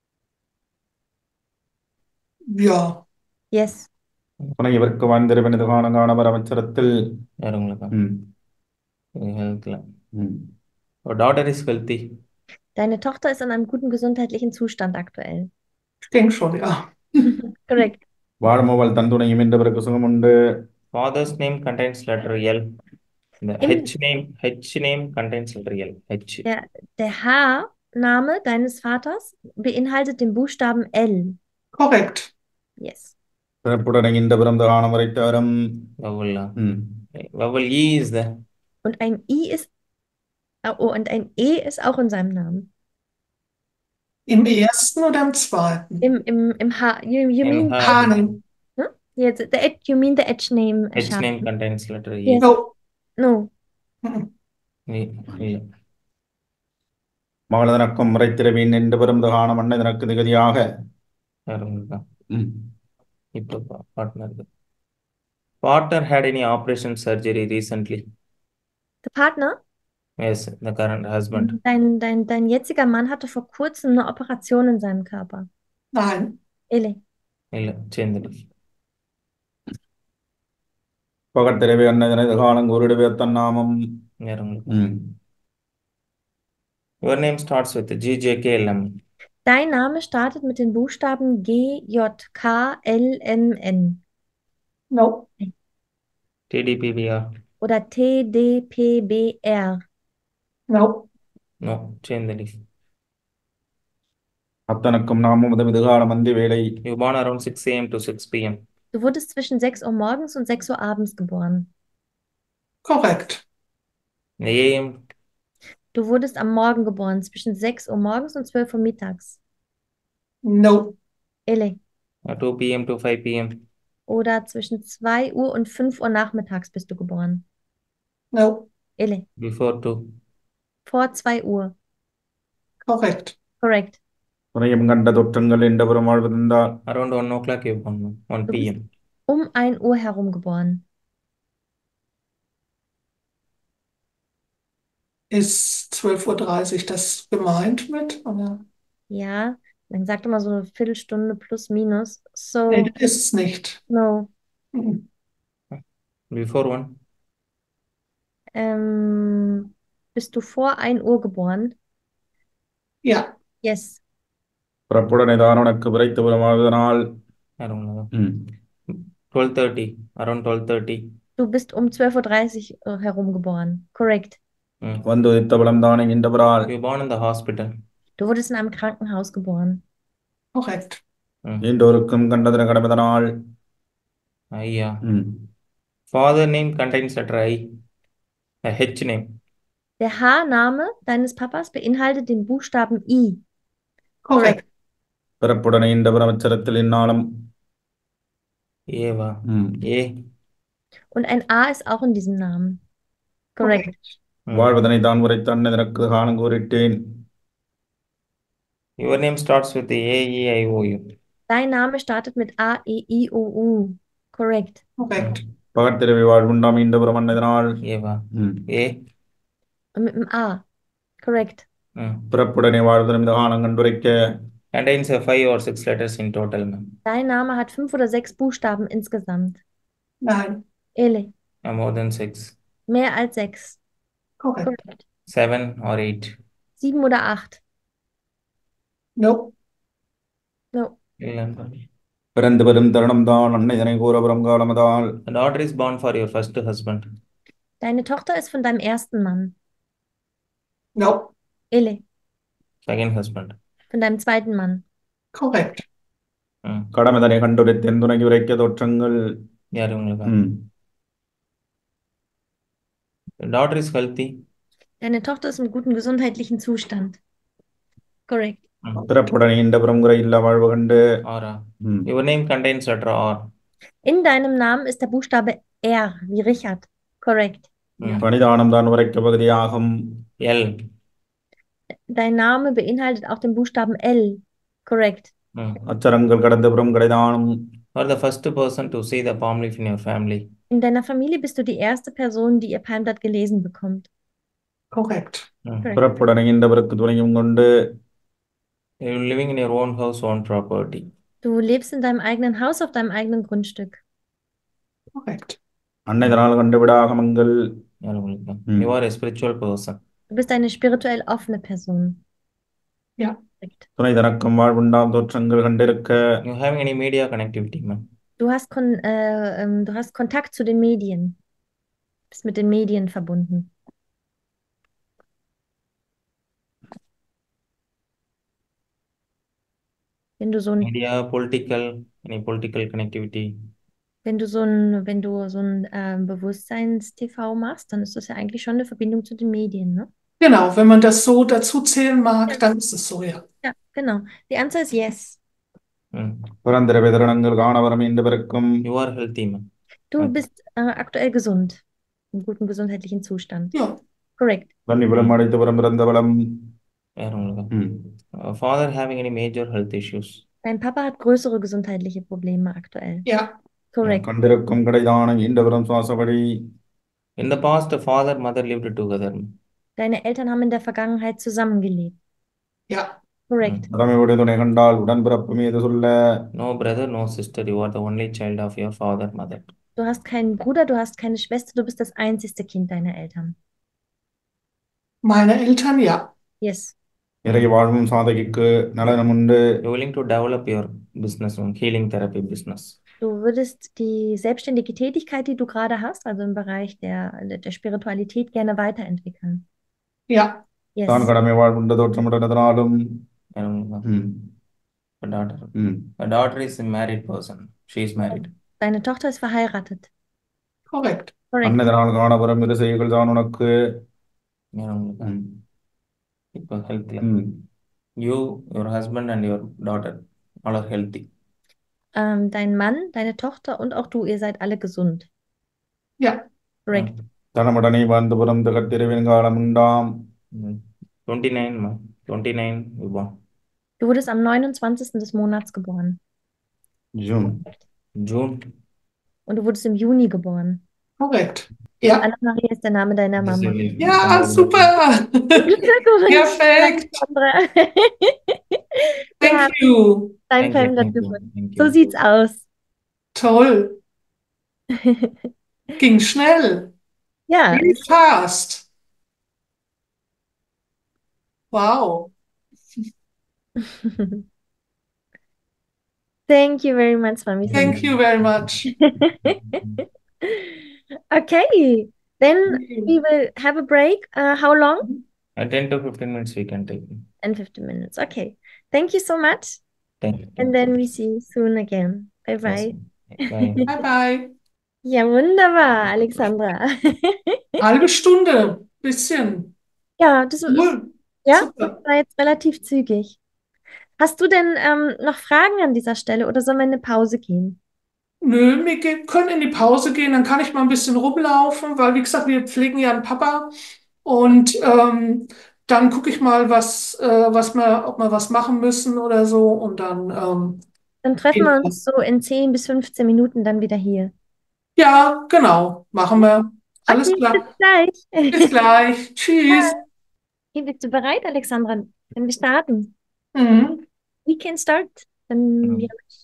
Ja. Yes. துணை இவருக்கு வாழ்ந்திருப்பது காண காணவர் அமைச்சரத்தில் யார் உங்களுக்கு healthல your daughter is healthy Deine Tochter ist in einem guten gesundheitlichen Zustand aktuell. Ich denke schon, ja. Correct. வாழ்மவள் தன் துணையும் என்ற பிறகு சுகம் உண்டு father's name contains letter L the H name contains letter L H Der Herr Name deines Vaters beinhaltet den Buchstaben L. Korrekt. Yes. பிறப்புடனே பிறந்த காலம் வரைத்தாரும் Vowel. ம். Vowel E is there. Und ein I ist, oh, und ein E ist auch in seinem Namen. Im ersten oder im zweiten? Im H, you In mean, her Hanen. huh? Yes, you mean the edge name, H Sharp. name contains letter E. Yes. No. No. Mhm. E. மகளதனக்கும் முறைத்திரவின் என்று பிறந்த காலம் அன்னை தனக்கு நிகதியாக யாருங்க? ம். இப்போ partner. Partner had any operation surgery recently? Der Partner, Yes, the current husband. dein jetziger Mann hatte vor kurzem eine Operation in seinem Körper. Nein. Ele. இல்ல சேர்ந்துடு. பகத்திரவி அன்னை தனது காலம் கூறிடுவே தன்னாமம் யாருங்களுக்கு? ம். Your name starts with G, J, K, L, M. Dein Name startet mit den Buchstaben G, J, K, L, M, N. No. T, D, P, B, R. Oder T, D, P, B, R. No. No, சேர்ந்துடு. அத்தனக்கும் நாமும் உதவிது காலம் அந்தி வேலை You born around 6 a.m. to 6 p.m. Du wurdest zwischen 6 Uhr morgens und 6 Uhr abends geboren. Korrekt. AM. Du wurdest am Morgen geboren, zwischen 6 Uhr morgens und 12 Uhr mittags. No. Ele. 2 p.m. to 5 p.m. Oder zwischen 2 Uhr und 5 Uhr nachmittags bist du geboren. No. Ele. Before 2. Vor 2 Uhr. Korrekt. Correct. துணையும் கண்ட தொற்றங்கள் என்ற புறம் வாழ்வதென்றால் Around 1 o'clock you born. 1 Du bist p.m. um 1 Uhr herum geboren. Ist 12:30 Uhr das gemeint mit? Oder? Ja, dann sagt immer so eine Viertelstunde plus minus. So, Nee, das ist es nicht. no. Mhm. Before 1. Bist du vor 1 Uhr geboren? Ja. Yes. பிறப்புடனே தானவனுக்கு விரைத்து புறம் வாழ்வதனால் Around ம். 12:30. Around 12:30. Du bist um 12:30 Uhr herum geboren. Correct. வந்து உதித்த புலம் தானே நின்றவரால் You born in the hospital. Du wurdest in einem Krankenhaus geboren. Korrekt. ஈண்டோருக்கும் கண்டதன கடமைதனால் Yeah. ம். Father name contains letter I. A H name. Der H-Name deines Papas beinhaltet den Buchstaben I. Korrekt. பிறப்புடனே இந்த பிரமச்சரத்தில் இந்நாளும் Eva. ம். A. Und ein A ist auch in diesem Namen. Correct. வாழ்வதனை தான் உரைத்த அன்னை தனக்கு காலம் கூறிட்டேன் Your name starts with A, E, I, O, U. Dein Name startet mit A, E, I, O, U. Correct. Korrekt. பகத்திரவி வாழ்வுண்டாம் இந்த புறம் அன்னைதனால் Eva. ம். A. Und mit dem A. Correct. பிறப்புடனே வாழ்வதன் இந்த காலம் கண்டுரைக்க Contains 5 or 6 letters in total, ma'am. Dein Name hat 5 oder 6 Buchstaben insgesamt. Nein. Ele. More than 6. Mehr als 6. Korrekt. Correct. 7 or 8. 7 oder 8. No. No. பிறந்து வரும் தருணம் தான் அன்னை தனை கூறபுறம் காலமதால் A daughter is born for your first husband. Deine Tochter ist von deinem ersten Mann. No. Ele. Second husband. Von deinem zweiten Mann. Korrekt. கடமைதனை கண்டுரைத்தேன் துணங்கி உரைக்க தோற்றங்கள் யாரு உங்களுக்கு? ம். The daughter is healthy. Deine Tochter ist im guten gesundheitlichen Zustand. Correct. பிறப்புடனே இந்த புறம் குறை இல்ல வாழ்வு கண்டு Aura. ம். Your name contains letter R. In deinem Namen ist der Buchstabe R, wie Richard. Correct. பணிதானம் தான் உரைக்க பகுதியாகும் L. Dein Name beinhaltet auch den Buchstaben L. Correct. அச்சரங்கள் கடந்த புறம் கடைதானம் You are the first person to see the palm leaf in your family. In deiner Familie bist du die erste Person, die ihr Palmblatt gelesen bekommt. Korrekt. Correct. பிறப்புடனே இந்த பிறகு துணையும் கொண்டு You are living in your own house, own property. Du lebst in deinem eigenen Haus auf deinem eigenen Grundstück. Korrekt. அன்னை தனால் கண்டுவிட ஆகமங்கள் யாரு உங்களுக்கு? ம். You are a spiritual person. Du bist eine spirituell offene Person. Ja. Correct. துணை தனக்கும் வாழ்வுண்டாம் தோற்றங்கள் கண்டிருக்க You having any media connectivity, ma'am? Du hast Kontakt zu den Medien. Bist mit den Medien verbunden. Wenn du so ein, media, political, any political connectivity. wenn du so ein Bewusstseins-TV machst, dann ist das ja eigentlich schon eine Verbindung zu den Medien, ne? Genau, wenn man das so dazu zählen mag, Ja. dann ist es so, ja. Ja, genau. Die Antwort ist yes. பிறந்திர பிதரணங்கள் காணவரம் இந்த பிறக்கும் You are healthy, man. Du Okay. bist aktuell gesund, im guten gesundheitlichen Zustand. Ja, Correct. வன்னிபுரம் அடைத்தபுரம் பிறந்தவளம் வேற உங்களுக்கு. Father having any major health issues? Dein Papa hat größere gesundheitliche Probleme aktuell. ja, Correct. கண்டிருக்கும் கடைதானம் ஈண்டபுரம் சுவாசப்படி In the past, the father, mother lived together. Deine Eltern haben in der Vergangenheit zusammengelebt. ja, Correct. உடமையுடைய துணை கண்டால் உடன்பிறப்பு மீது சொல்ல No brother, no sister. You are the only child of your father, mother. Du hast keinen Bruder, du hast keine Schwester, du bist das einzigste Kind deiner Eltern. meine Eltern, ja. Yes. இறை வாழ்வும் சாதகிக்கு நலனம் உண்டு You're willing to develop your business, healing therapy business. Du würdest die selbstständige Tätigkeit, die du gerade hast, also im Bereich der Spiritualität, gerne weiterentwickeln. Ja, Yes. தான் கடமை வாழ்வுண்ட தோற்றமுடனதனாலும் வேற உங்களுக்கு. A daughter. ம் A daughter is a married person. She is married. Deine Tochter ist verheiratet. korrekt. Correct. அன்னதனால் காணபுரம் இரு செய்கள் தான் உனக்கு வேற உங்களுக்கு. ம் இப்போ healthy. ம் You, your husband and your daughter all are healthy. Dein Mann, deine Tochter und auch du, ihr seid alle gesund. Ja, Correct. தனமுடனே வாழ்ந்துபுறம் தகத்திருவின் காலம் உண்டாம் 29, ma. 29, you born. Du wurdest am 29. des Monats geboren. June June. Und du wurdest im Juni geboren. korrekt. Ja, Anna-Maria ist der Name deiner This is Mama. your- ja, super. Glückwunsch. Perfekt. Sandra. Wir Thank haben you. dein Thank you, Family thank you, gefunden. thank So you. sieht's aus. Toll. Ging schnell. Ja, Really fast. Wow. thank you very much, Mami. Thank you very much. Okay, then we will have a break. How long? 10 to 15 minutes we can take. And 15 minutes. Okay. Thank you so much. Thank you. And then we see you soon again. Bye Yes. bye. Bye. Bye bye. Ja, wunderbar, Alexandra. Halbe Stunde. Bisschen. Ja, das Cool. ja, Super. das war jetzt relativ zügig. Hast du denn noch Fragen an dieser Stelle oder sollen wir in eine Pause gehen? Nö, können in die Pause gehen, dann kann ich mal ein bisschen rumlaufen, weil wie gesagt, wir pflegen ja einen Papa und dann gucke ich mal, ob wir was machen müssen oder so und dann, Dann treffen wir uns so in 10 bis 15 Minuten dann wieder hier. ja, genau, machen wir. Alles Okay, klar. bis gleich. Bis gleich. Tschüss. Okay, bist du bereit, Alexandra? Wenn wir starten. Mhm. We can start. Wenn wir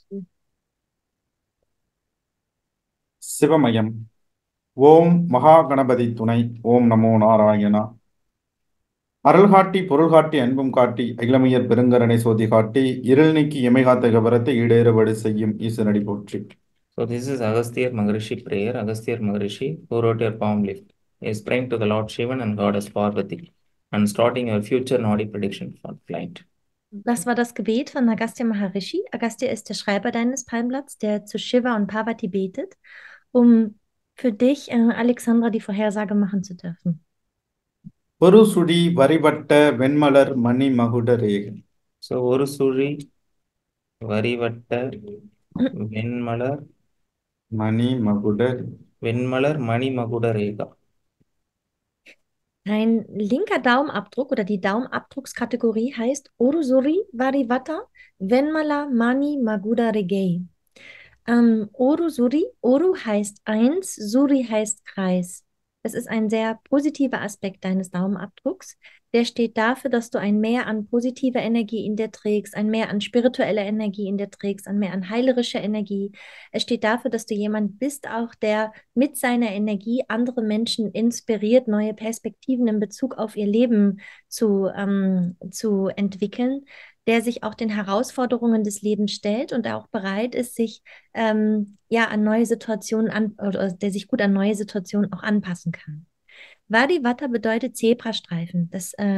சிவமயம் ஓம் மகா கணபதி துணை ஓம் நமோ நாராயணா அருள் காட்டி பொருள் காட்டி அன்பும் காட்டி அகிலமையர் பெருங்கரணை சோதி காட்டி இருள் நீக்கி எமை காத்த கபரத்தை ஈடேறுபடி செய்யும் ஈசனடி போற்றி. So this is Agasthyar Maharishi prayer. Agasthyar Maharishi, who wrote your palm leaf, is praying to the Lord Shivan and Goddess Parvati and starting your future naughty prediction for flight. Das war das Gebet von Agastya Maharishi. Agastya ist der Schreiber deines Palmblatts, der zu Shiva und Parvati betet, um für dich, Alexandra, die Vorhersage machen zu dürfen. ஒரு சுடி வரிவட்ட வெண்மலர் மணி மகுட ரேகன். So ஒரு சுழி வரிவட்ட வெண்மலர் மணி மகுட வெண்மலர் மணி மகுட Rekha. Dein linker Daumenabdruck oder die Daumenabdruckskategorie heißt Orusuri Varivata Venmala Mani Maguda Regei. Orusuri, Oru heißt 1, Suri heißt Kreis. Es ist ein sehr positiver Aspekt deines Daumenabdrucks. Der steht dafür, dass du ein Mehr an positiver Energie in dir trägst, ein Mehr an spiritueller Energie in dir trägst, ein Mehr an heilerischer Energie. Es steht dafür, dass du jemand bist, auch der mit seiner Energie andere Menschen inspiriert, neue Perspektiven in Bezug auf ihr Leben zu entwickeln, der sich auch den Herausforderungen des Lebens stellt und auch bereit ist, sich an neue Situationen oder der sich gut an neue Situationen auch anpassen kann. Vadivata bedeutet Zebrastreifen. Das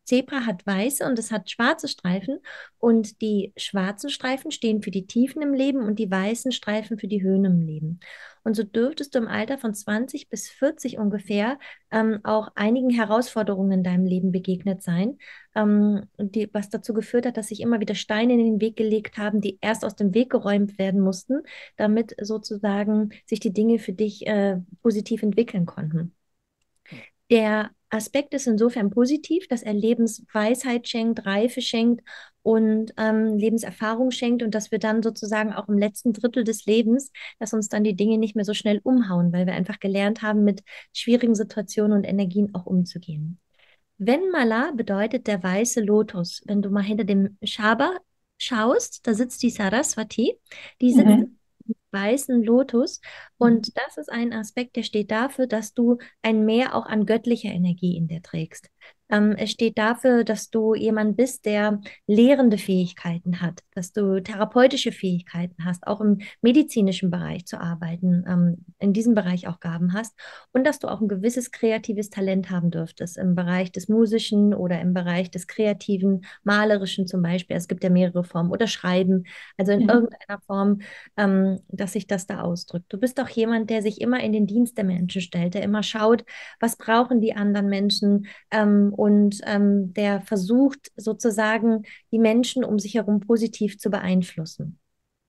Zebra hat weiße und es hat schwarze Streifen. Und die schwarzen Streifen stehen für die Tiefen im Leben und die weißen Streifen für die Höhen im Leben. Und so dürftest du im Alter von 20 bis 40 ungefähr auch einigen Herausforderungen in deinem Leben begegnet sein, was dazu geführt hat, dass sich immer wieder Steine in den Weg gelegt haben, die erst aus dem Weg geräumt werden mussten, damit sozusagen sich die Dinge für dich positiv entwickeln konnten. Der Aspekt ist insofern positiv, dass er Lebensweisheit schenkt, Reife schenkt und Lebenserfahrung schenkt und dass wir dann sozusagen auch im letzten Drittel des Lebens, dass uns dann die Dinge nicht mehr so schnell umhauen, weil wir einfach gelernt haben, mit schwierigen Situationen und Energien auch umzugehen. Venmala bedeutet der weiße Lotus. Wenn du mal hinter dem Shaba schaust, da sitzt die Saraswati, die sitzt im weißen Lotus und das ist ein Aspekt, der steht dafür, dass du ein Mehr auch an göttlicher Energie in dir trägst. Es steht dafür, dass du jemand bist, der lehrende Fähigkeiten hat, dass du therapeutische Fähigkeiten hast, auch im medizinischen Bereich zu arbeiten, in diesem Bereich auch Gaben hast und dass du auch ein gewisses kreatives Talent haben dürftest im Bereich des Musischen oder im Bereich des Kreativen, Malerischen zum Beispiel. Es gibt ja mehrere Formen oder Schreiben, also in irgendeiner Form, dass sich das da ausdrückt. Du bist auch jemand, der sich immer in den Dienst der Menschen stellt, der immer schaut, was brauchen die anderen Menschen, der versucht sozusagen die Menschen um sich herum positiv zu beeinflussen.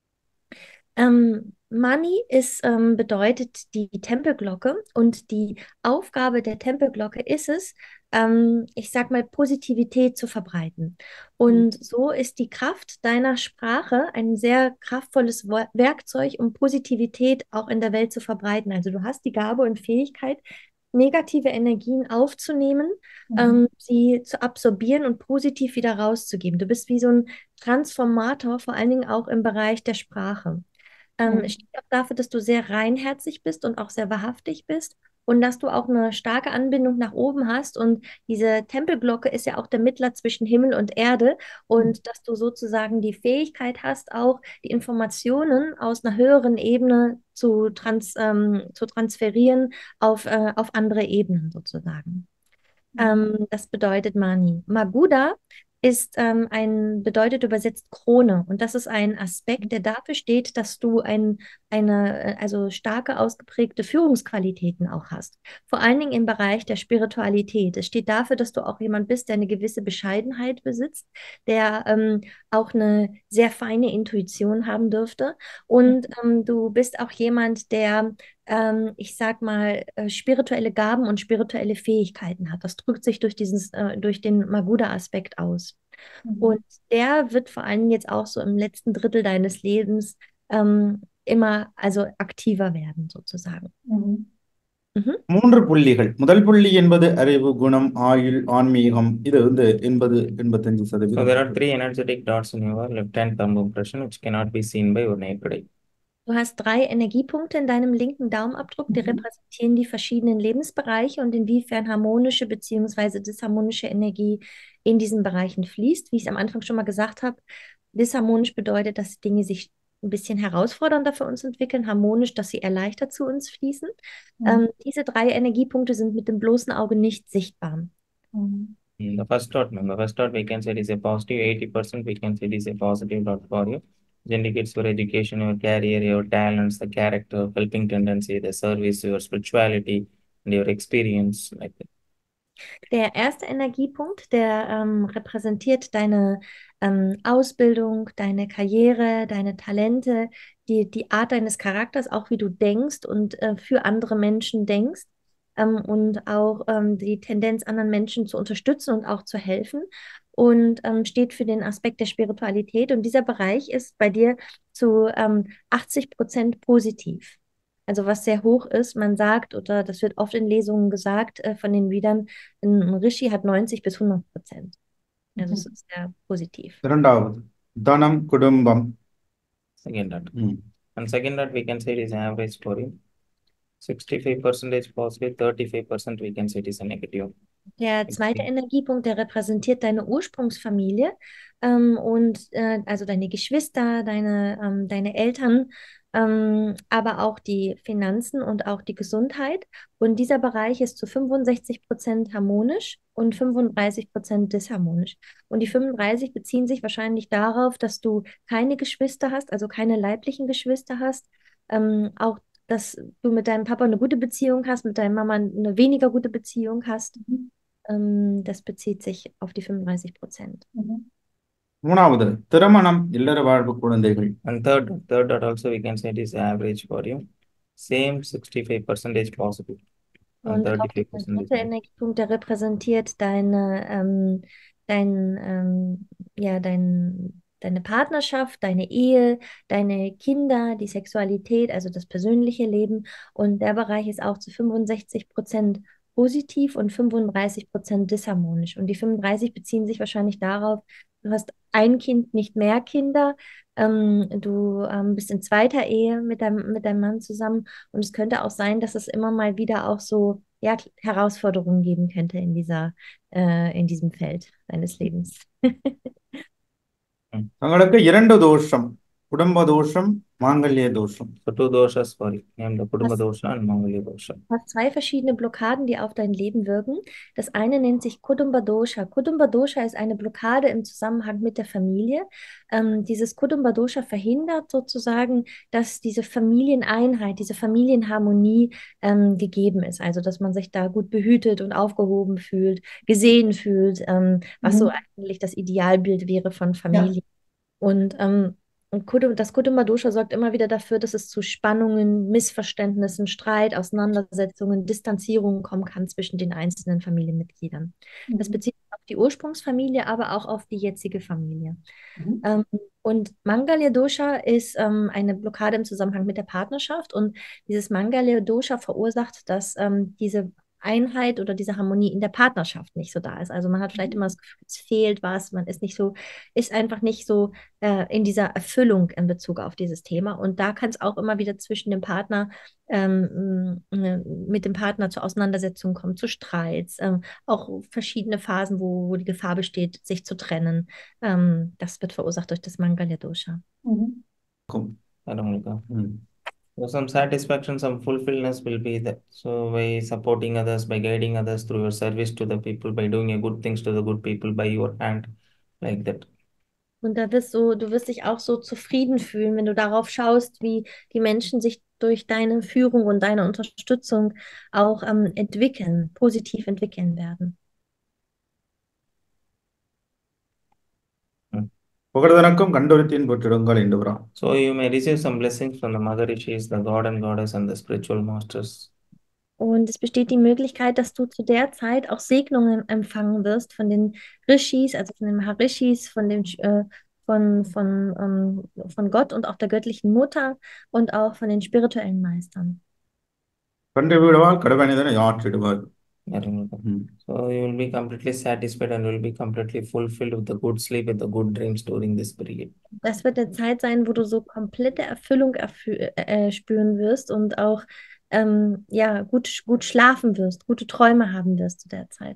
Mani bedeutet die Tempelglocke und die Aufgabe der Tempelglocke ist es, ich sag mal, Positivität zu verbreiten. Und so ist die Kraft deiner Sprache ein sehr kraftvolles Werkzeug, um Positivität auch in der Welt zu verbreiten. Also du hast die Gabe und Fähigkeit, negative Energien aufzunehmen, sie zu absorbieren und positiv wieder rauszugeben. Du bist wie so ein Transformator, vor allen Dingen auch im Bereich der Sprache. Es steht auch dafür, dass du sehr reinherzig bist und auch sehr wahrhaftig bist und dass du auch eine starke Anbindung nach oben hast. Und diese Tempelglocke ist ja auch der Mittler zwischen Himmel und Erde und dass du sozusagen die Fähigkeit hast, auch die Informationen aus einer höheren Ebene zu transferieren auf andere Ebenen sozusagen. Das bedeutet Mani. Maguda bedeutet übersetzt Krone. Und das ist ein Aspekt, der dafür steht, dass du also starke, ausgeprägte Führungsqualitäten auch hast. Vor allen Dingen im Bereich der Spiritualität. Es steht dafür, dass du auch jemand bist, der eine gewisse Bescheidenheit besitzt, der auch eine sehr feine Intuition haben dürfte. Und du bist auch jemand, der ich sag mal, spirituelle Gaben und spirituelle Fähigkeiten hat. Das drückt sich durch den Maguda-Aspekt aus. Und der wird vor allem jetzt auch so im letzten Drittel deines Lebens immer also aktiver werden, sozusagen. மூன்று புள்ளிகள். முதல் புள்ளி என்பது அறிவு, குணம், ஆயுள், ஆன்மீகம். இது வந்து 80-85%. So there are 3 energetic dots in your left hand thumb impression which cannot be seen by your naked eye. Du hast 3 Energiepunkte in deinem linken Daumenabdruck, die repräsentieren die verschiedenen Lebensbereiche und inwiefern harmonische bzw. disharmonische Energie in diesen Bereichen fließt. Wie ich es am Anfang schon mal gesagt habe, disharmonisch bedeutet, dass Dinge sich ein bisschen herausfordernder für uns entwickeln, harmonisch, dass sie eher leichter zu uns fließen. Diese 3 Energiepunkte sind mit dem bloßen Auge nicht sichtbar. The first dot, we can say it is a positive, 80% we can say it is a positive dot for you. It indicates your education, your career, your talents, the character, helping tendency, the service, your spirituality, and your experience. Like that. Der erste Energiepunkt, der repräsentiert deine Ausbildung, deine Karriere, deine Talente, die Art deines Charakters, auch wie du denkst und für andere Menschen denkst. Und auch die Tendenz, anderen Menschen zu unterstützen und auch zu helfen und steht für den Aspekt der Spiritualität. Und dieser Bereich ist bei dir zu 80% positiv. Also was sehr hoch ist, man sagt, oder das wird oft in Lesungen gesagt von den Readern, ein Rishi hat 90-100%. Also es ist sehr positiv. இரண்டாவது தனம், குடும்பம். Second dot. And second dot we can say it is average for you. 65% positive, 35% we can say it is a negative. Der zweite Energiepunkt, der repräsentiert deine Ursprungsfamilie also deine Geschwister, deine Eltern, aber auch die Finanzen und auch die Gesundheit. Und dieser Bereich ist zu 65% harmonisch und 35% disharmonisch. Und die 35 beziehen sich wahrscheinlich darauf, dass du keine Geschwister hast, also keine leiblichen Geschwister hast. Auch, dass du mit deinem Papa eine gute Beziehung hast, mit deiner Mama eine weniger gute Beziehung hast. Das bezieht sich auf die 35%. மூணாவது திருமணம் இல்லற வாழ்வு குழந்தைகள் And third dot also we can say it is average for you. Same 65% positive and Und auch dieser 35% dritte Energiepunkt, der repräsentiert deine Partnerschaft, deine Ehe, deine Kinder, die Sexualität, also das persönliche Leben. Und der Bereich ist auch zu 65% positiv und 35% disharmonisch. Und die 35 beziehen sich wahrscheinlich darauf, du hast ein Kind, nicht mehr Kinder. Du bist in zweiter Ehe mit deinem Mann zusammen. Und es könnte auch sein, dass es immer mal wieder auch so ja, Herausforderungen geben könnte in diesem Feld deines Lebens. தங்களுக்கு 2 தோஷம் குடும்ப தோஷம் மாங்கல்ய தோஷம் So 2 doshas for you. Named the Kudumba Was- dosha and Mangalya dosha. Du hast zwei verschiedene Blockaden, die auf dein Leben wirken. Das eine nennt sich Kudumba Dosha. Kudumba Dosha ist eine Blockade im Zusammenhang mit der Familie. Dieses Kudumba Dosha verhindert sozusagen, dass diese Familieneinheit, diese Familienharmonie gegeben ist. Also, dass man sich da gut behütet und aufgehoben fühlt, gesehen fühlt, was so eigentlich das Idealbild wäre von Familie. Und das Kuduma Dosha sorgt immer wieder dafür, dass es zu Spannungen, Missverständnissen, Streit, Auseinandersetzungen, Distanzierungen kommen kann zwischen den einzelnen Familienmitgliedern. Das bezieht sich auf die Ursprungsfamilie, aber auch auf die jetzige Familie. Und Mangalya Dosha ist eine Blockade im Zusammenhang mit der Partnerschaft. Und dieses Mangalya Dosha verursacht, dass diese Einheit oder diese Harmonie in der Partnerschaft nicht so da ist. Also man hat vielleicht immer das Gefühl, es fehlt was, man ist einfach nicht so in dieser Erfüllung in Bezug auf dieses Thema. Und da kann es auch immer wieder zwischen dem Partner, mit dem Partner zur Auseinandersetzung kommen, zu Streits, auch verschiedene Phasen, wo die Gefahr besteht, sich zu trennen. Das wird verursacht durch das Mangalya Dosha. So some satisfaction, some fulfillment will be there. So by supporting others, by guiding others through your service to the people, by doing your good things to the good people by your hand, like that. Und du wirst dich auch so zufrieden fühlen, wenn du darauf schaust, wie die Menschen sich durch deine Führung und deine Unterstützung auch positiv entwickeln werden. புகழ்தனக்கும் கண்டொருத்தின் பெற்றிடுங்கள் என்று வரும். So you may receive some blessings from the Mother Rishis, the God and Goddess, and the spiritual masters. Und es besteht die Möglichkeit, dass du zu der Zeit auch Segnungen empfangen wirst von den Rishis, also von den Maharishis, von Gott und auch der göttlichen Mutter und auch von den spirituellen Meistern. கண்டுவிடுவால் கடவனிதனை ஆற்றிடுவார். So you will be completely satisfied and will be completely fulfilled with the good sleep, with the good dreams during this period. Das wird eine Zeit sein, wo du so komplette Erfüllung spüren wirst und auch gut schlafen wirst, gute Träume haben wirst zu der Zeit.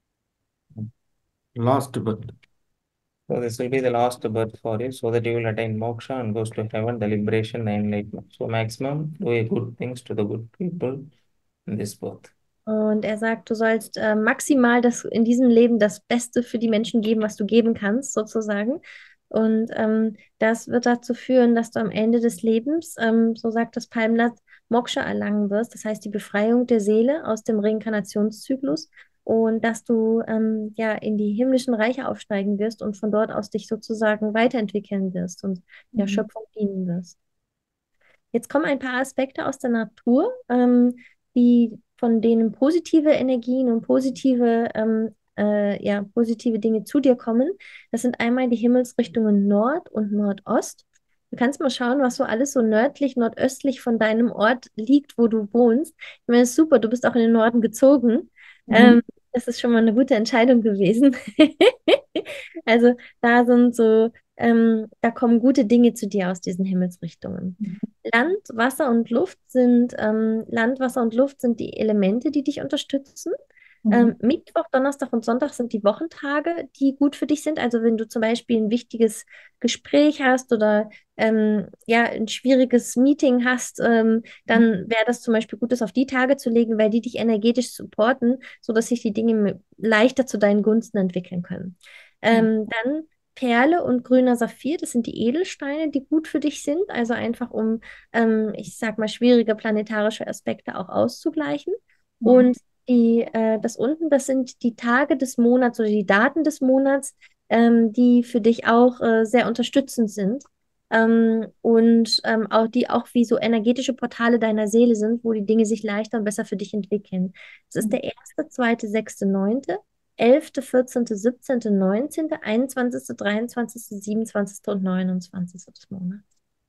Last birth. So this will be the last birth for you, so that you will attain moksha and goes to heaven, the liberation, the enlightenment. So maximum do a good things to the good people in this birth. Und er sagt, du sollst maximal in diesem Leben das Beste für die Menschen geben, was du geben kannst, sozusagen. Und das wird dazu führen, dass du am Ende des Lebens, so sagt das Palmblatt, Moksha erlangen wirst. Das heißt, die Befreiung der Seele aus dem Reinkarnationszyklus. Und dass du in die himmlischen Reiche aufsteigen wirst und von dort aus dich sozusagen weiterentwickeln wirst und der Schöpfung dienen wirst. Jetzt kommen ein paar Aspekte aus der Natur, von denen positive Energien und positive Dinge zu dir kommen. Das sind einmal die Himmelsrichtungen Nord und Nordost. Du kannst mal schauen, was so alles so nördlich, nordöstlich von deinem Ort liegt, wo du wohnst. Ich meine, das ist super, du bist auch in den Norden gezogen. Das ist schon mal eine gute Entscheidung gewesen. Also da kommen gute Dinge zu dir aus diesen Himmelsrichtungen. Land, Wasser und Luft sind die Elemente, die dich unterstützen. Mittwoch, Donnerstag und Sonntag sind die Wochentage, die gut für dich sind. Also wenn du zum Beispiel ein wichtiges Gespräch hast oder ja, ein schwieriges Meeting hast, dann wäre das zum Beispiel gut, das auf die Tage zu legen, weil die dich energetisch supporten, sodass sich die Dinge leichter zu deinen Gunsten entwickeln können. Dann Perle und grüner Saphir, das sind die Edelsteine, die gut für dich sind, also einfach um, ich sag mal, schwierige planetarische Aspekte auch auszugleichen. Und das unten, das sind die Tage des Monats oder die Daten des Monats, die für dich auch sehr unterstützend sind. Auch die auch wie so energetische Portale deiner Seele sind, wo die Dinge sich leichter und besser für dich entwickeln. Das ist der 1., 2., 6., 9., 11., 14., 17., 19., 21., 23., 27. und 29. des Monats.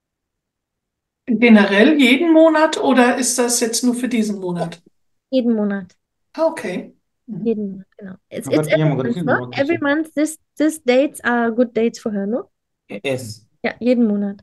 Generell jeden Monat oder ist das jetzt nur für diesen Monat? Jeden Monat. Ah, okay. Jeden Monat, genau. It's Agartya every Maharishi month, no? Every month, these dates are good dates for her, no? Yes. Ja, jeden Monat.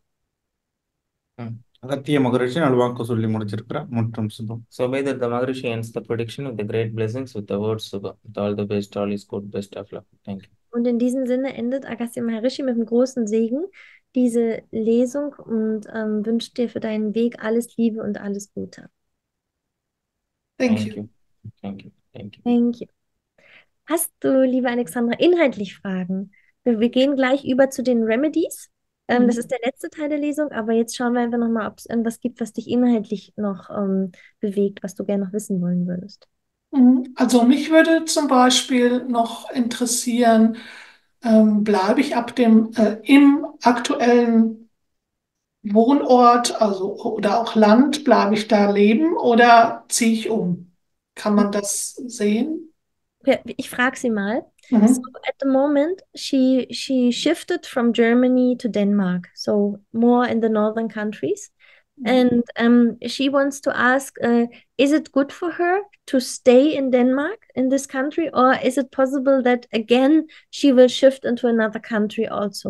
அகத்திய மகரிஷி நல்வாக்கு சொல்லி முடிச்சிருக்கிறார். மற்றும் சுபம். So by that, the Maharishi ends the prediction with the great blessings with the word Subha. With all the best, all is good, best of luck. Thank you. Und in diesem Sinne endet Agastya Maharishi mit einem großen Segen diese Lesung und wünscht dir für deinen Weg alles Liebe und alles Gute. Thank Thank you. you. Thank you. Thank you. Thank you. Hast du, liebe Alexandra, inhaltlich Fragen? Wir gehen gleich über zu den Remedies. Das ist der letzte Teil der Lesung, aber jetzt schauen wir einfach nochmal, ob es irgendwas gibt, was dich inhaltlich noch bewegt, was du gerne noch wissen wollen würdest. Also mich würde zum Beispiel noch interessieren, bleibe ich im aktuellen Wohnort, also oder auch Land, bleibe ich da leben oder ziehe ich um? Kann man das sehen? Okay, ich frage sie mal. So at the moment, she shifted from Germany to Denmark, so more in the northern countries. And she wants to ask, is it good for her to stay in Denmark, in this country, or is it possible that again she will shift into another country also?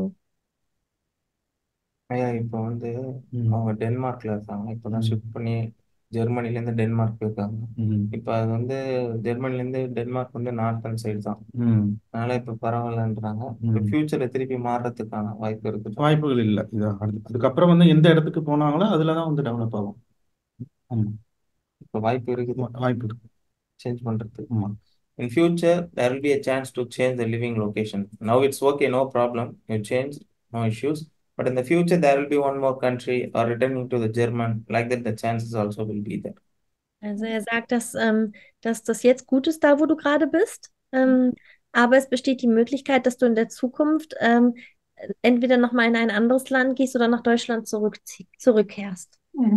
ஐயா இப்போ வந்து அவங்க டென்மார்க்ல இருக்காங்க. இப்போதான் ஷிஃப்ட் பண்ணி ஜெர்மனிலேருந்து டென்மார்க் போயிருக்காங்க. இப்போ அது வந்து ஜெர்மனிலேருந்து டென்மார்க் வந்து நார்த்தன் சைடு தான். அதனால இப்போ பரவாயில்லன்றாங்க. இப்போ ஃபியூச்சர்ல திருப்பி மாறுறதுக்கான வாய்ப்பு இருக்கு. வாய்ப்புகள் இல்லை. இது அதுக்கப்புறம் வந்து எந்த இடத்துக்கு போனாங்களோ அதுல தான் வந்து டெவலப் ஆகும். இப்போ வாய்ப்பு இருக்குது. வாய்ப்பு இருக்கு சேஞ்ச் பண்றதுக்கு. In future, there will be a chance to change the living location. Now it's okay, no problem. You change, no issues. But in the future, there will be one more country or returning to the German. Like that, the chances also will be there. Also er sagt, dass das jetzt gut ist, da wo du gerade bist. Aber es besteht die Möglichkeit, dass du in der Zukunft entweder nochmal in ein anderes Land gehst oder nach Deutschland zurückkehrst.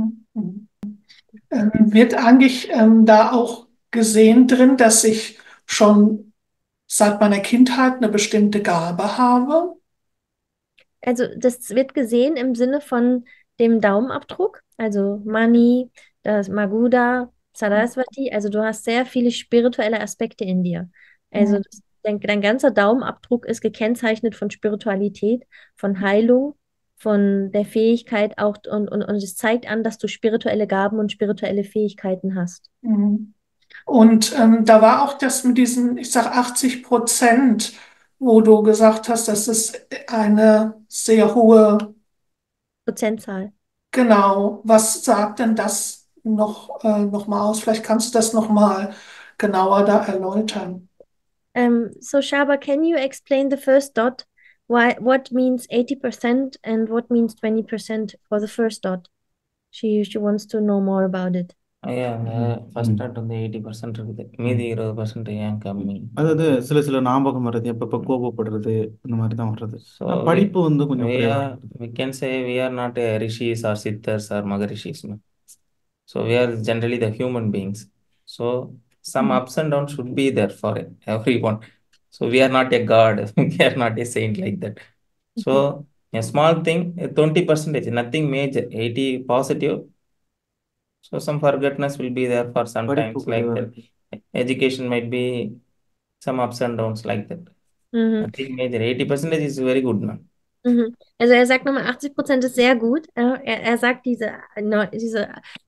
Wird eigentlich da auch gesehen drin, dass ich schon seit meiner Kindheit eine bestimmte Gabe habe? Also das wird gesehen im Sinne von dem Daumenabdruck, also Mani, das Maguda, Saraswati, also du hast sehr viele spirituelle Aspekte in dir. Also dein ganzer Daumenabdruck ist gekennzeichnet von Spiritualität, von Heilung, von der Fähigkeit auch und es zeigt an, dass du spirituelle Gaben und spirituelle Fähigkeiten hast. Und da war auch das mit diesen, ich sag 80%, wo du gesagt hast, das ist eine sehr hohe Prozentzahl. Genau, was sagt denn das noch mal aus? Vielleicht kannst du das noch mal genauer da erläutern. So Shaba, can you explain the first dot? What means 80% and what means 20% for the first dot? She wants to know more about it. ஐயா first dot வந்து 80% இருக்குது. மீதி 20% ஏன் கம்மி? அதாவது சில ஞாபகம் வர்றது, எப்பப்ப கோபப்படுறது, இந்த மாதிரி தான் வர்றது. So படிப்பு வந்து கொஞ்சம் we can say we are not a rishis or siddhas or magarishis. So we are generally the human beings. So some ups and downs should be there for everyone. So we are not a god. We are not a saint like that. So a small thing, 20%, nothing major, 80 positive. So some forgetfulness will be there for some times like that. Education might be some ups and downs like that. Nothing major. 80% is very good now. Also er sagt nochmal, 80% ist sehr gut. Er sagt diese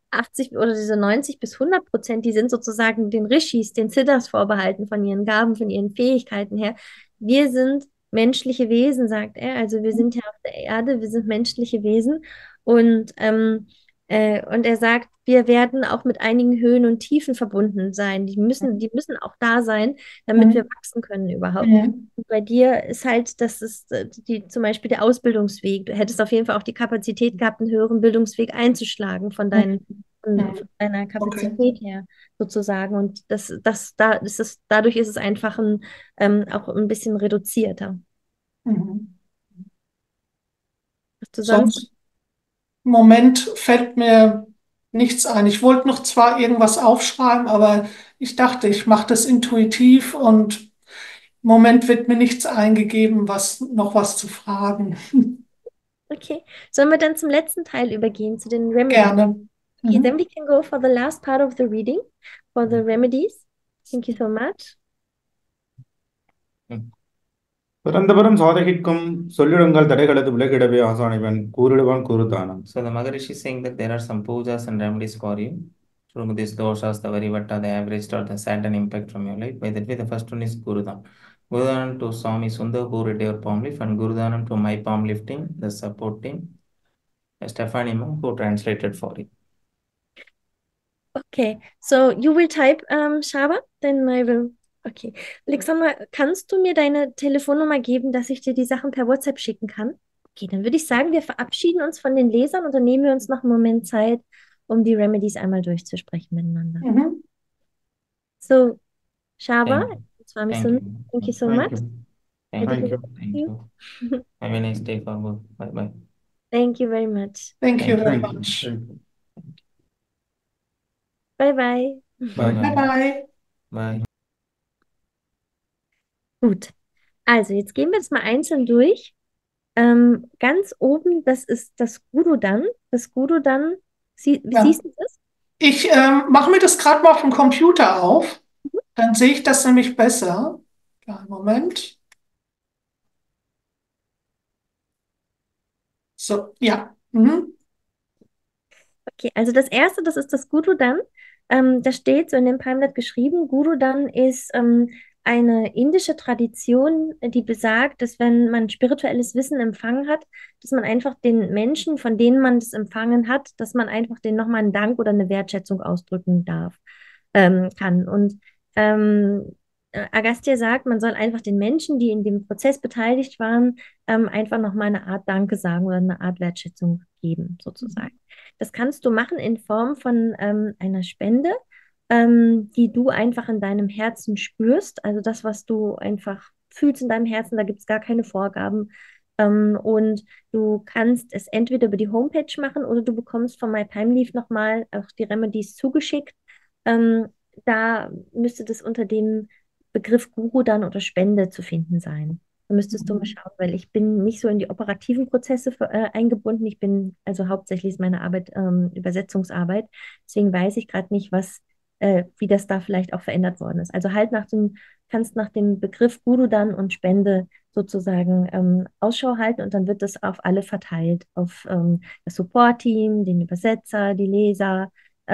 80 oder diese 90 bis 100%, die sind sozusagen den Rishis, den Siddhas vorbehalten von ihren Gaben, von ihren Fähigkeiten her. Wir sind menschliche Wesen, sagt er. Also wir sind ja auf der Erde, wir sind menschliche Wesen. Und, und er sagt, wir werden auch mit einigen Höhen und Tiefen verbunden sein. Die müssen auch da sein, damit wir wachsen können überhaupt. Und bei dir ist halt, das ist zum Beispiel der Ausbildungsweg. Du hättest auf jeden Fall auch die Kapazität gehabt, einen höheren Bildungsweg einzuschlagen von deiner Kapazität her sozusagen. Und dadurch ist es einfach auch ein bisschen reduzierter. Mhm. Hast du sonst? Sonst im Moment fällt mir nichts ein. Ich wollte noch zwar irgendwas aufschreiben, aber ich dachte, ich mache das intuitiv und im Moment wird mir nichts eingegeben, was zu fragen. Okay. Sollen wir dann zum letzten Teil übergehen, zu den Remedies? Gerne. Okay, then Mhm. we can go for the last part of the reading, for the remedies. Thank you so much. பிறந்தவரும் சாதகிற்கும் சொல்லிடுங்கள் தடைகளது விலகிடவே ஆசானிவன் கூறிடுவான் கூறுதானம். So the Maharishi is saying that there are some pujas and remedies for you to remove these doshas, the varivata, the average or the Saturn impact from your life. By that way, the first one is Gurudan. Gurudanam to Swami Sundar who read your palm lift, and Gurudanam to my palm lifting, the support team, Stephanie Mo, who translated for you. Okay, so you will type, Shaba, then I will. Okay. Alexandra, kannst du mir deine Telefonnummer geben, dass ich dir die Sachen per WhatsApp schicken kann? Okay, dann würde ich sagen, wir verabschieden uns von den Lesern und dann nehmen wir uns noch einen Moment Zeit, um die Remedies einmal durchzusprechen miteinander. Mhm. So, Shaba, Thank you. Swami Thank Sundar, you. thank you so Thank much. you. Thank Happy Thank to you. work with Thank you. you. Have a nice day for both. Bye bye. Thank you very much. Thank you Thank very Thank you. much. Thank you. Bye bye. Bye. Bye bye. Bye. Gut. Also, jetzt gehen wir es mal einzeln durch. Ganz oben, das ist das Gurudan. Das Gurudan, Ja. siehst du das? Ich mache mir das gerade mal auf dem Computer auf. Dann sehe ich das nämlich besser. Kleinen Moment. So, ja. Mhm. Okay, also das erste, das ist das Gurudan. Da steht so in dem Pamphlet geschrieben, Gurudan ist eine indische Tradition, die besagt, dass wenn man spirituelles Wissen empfangen hat, dass man einfach den Menschen, von denen man das empfangen hat, dass man einfach denen nochmal einen Dank oder eine Wertschätzung ausdrücken kann. Und Agastya sagt, man soll einfach den Menschen, die in dem Prozess beteiligt waren, einfach nochmal eine Art Danke sagen oder eine Art Wertschätzung geben, sozusagen. Das kannst du machen in Form von einer Spende, die du einfach in deinem Herzen spürst. Also das, was du einfach fühlst in deinem Herzen, da gibt es gar keine Vorgaben. Und du kannst es entweder über die Homepage machen oder du bekommst von MyTimeleaf nochmal auch die Remedies zugeschickt. Da müsste das unter dem Begriff Guru dann oder Spende zu finden sein. Da müsstest du mal schauen, weil ich bin nicht so in die operativen Prozesse eingebunden. Ich bin, also hauptsächlich ist meine Arbeit Übersetzungsarbeit. Deswegen weiß ich gerade nicht, wie das da vielleicht auch verändert worden ist. Also halt kannst nach dem Begriff Guru dann und Spende sozusagen Ausschau halten und dann wird das auf alle verteilt, auf das Support-Team, den Übersetzer, die Leser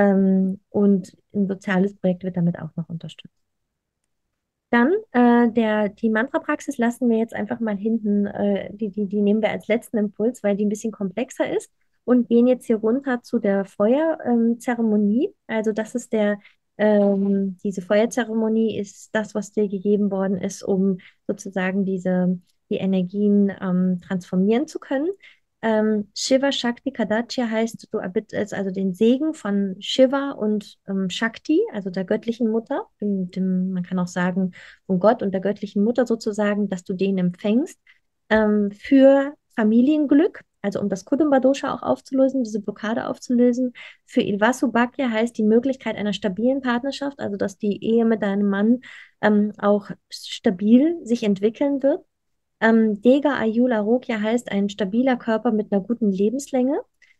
und ein soziales Projekt wird damit auch noch unterstützt. Dann die Mantra-Praxis lassen wir jetzt einfach mal hinten, die nehmen wir als letzten Impuls, weil die ein bisschen komplexer ist und gehen jetzt hier runter zu der Feuerzeremonie. Also das ist diese Feuerzeremonie ist das, was dir gegeben worden ist, um sozusagen die Energien transformieren zu können. Shiva Shakti Kadachya heißt, du erbittest also den Segen von Shiva und Shakti, also der göttlichen Mutter, man kann auch sagen von Gott und der göttlichen Mutter sozusagen, dass du den empfängst für Familienglück, also um das Kudumbadosha auch aufzulösen, diese Blockade aufzulösen. Für Ilvasu Bhakya heißt die Möglichkeit einer stabilen Partnerschaft, also dass die Ehe mit deinem Mann auch stabil sich entwickeln wird. Dega Ayula Rokya heißt ein stabiler Körper mit einer guten Lebenslänge.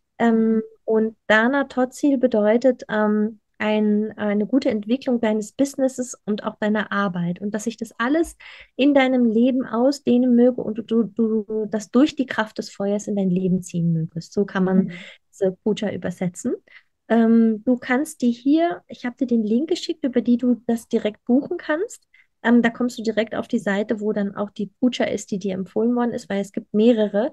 Und Dana Totsil bedeutet eine gute Entwicklung deines Businesses und auch deiner Arbeit. Und dass sich das alles in deinem Leben ausdehnen möge und du das durch die Kraft des Feuers in dein Leben ziehen mögest. So kann man diese Puja übersetzen. Du kannst die hier, ich habe dir den Link geschickt, über die du das direkt buchen kannst. Da kommst du direkt auf die Seite, wo dann auch die Puja ist, die dir empfohlen worden ist, weil es gibt mehrere.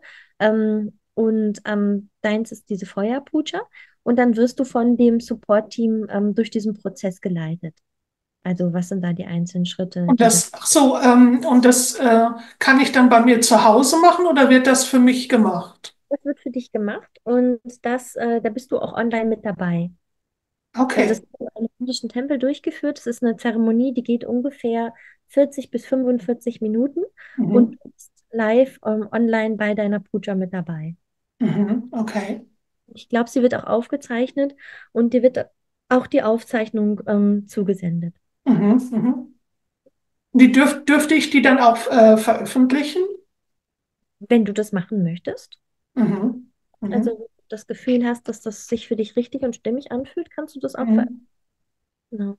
Deins ist diese Feuer-Puja. Und dann wirst du von dem Support-Team durch diesen Prozess geleitet. Also was sind da die einzelnen Schritte, Und die das. das kann ich dann bei mir zu Hause machen oder wird das für mich gemacht? Das wird für dich gemacht und da bist du auch online mit dabei. Also das Okay. wird in einem indischen Tempel durchgeführt. Es ist eine Zeremonie, die geht ungefähr 40 bis 45 Minuten und Mhm. du bist live online bei deiner Puja mit dabei. Mhm. Okay. Ich glaube, sie wird auch aufgezeichnet und dir wird auch die Aufzeichnung zugesendet. Mhm. Mhm. Dürfte ich die dann auch veröffentlichen? Wenn du das machen möchtest, Mhm. also Mhm. wenn du das Gefühl hast, dass das sich für dich richtig und stimmig anfühlt, kannst du das auch veröffentlichen. Mhm. Genau.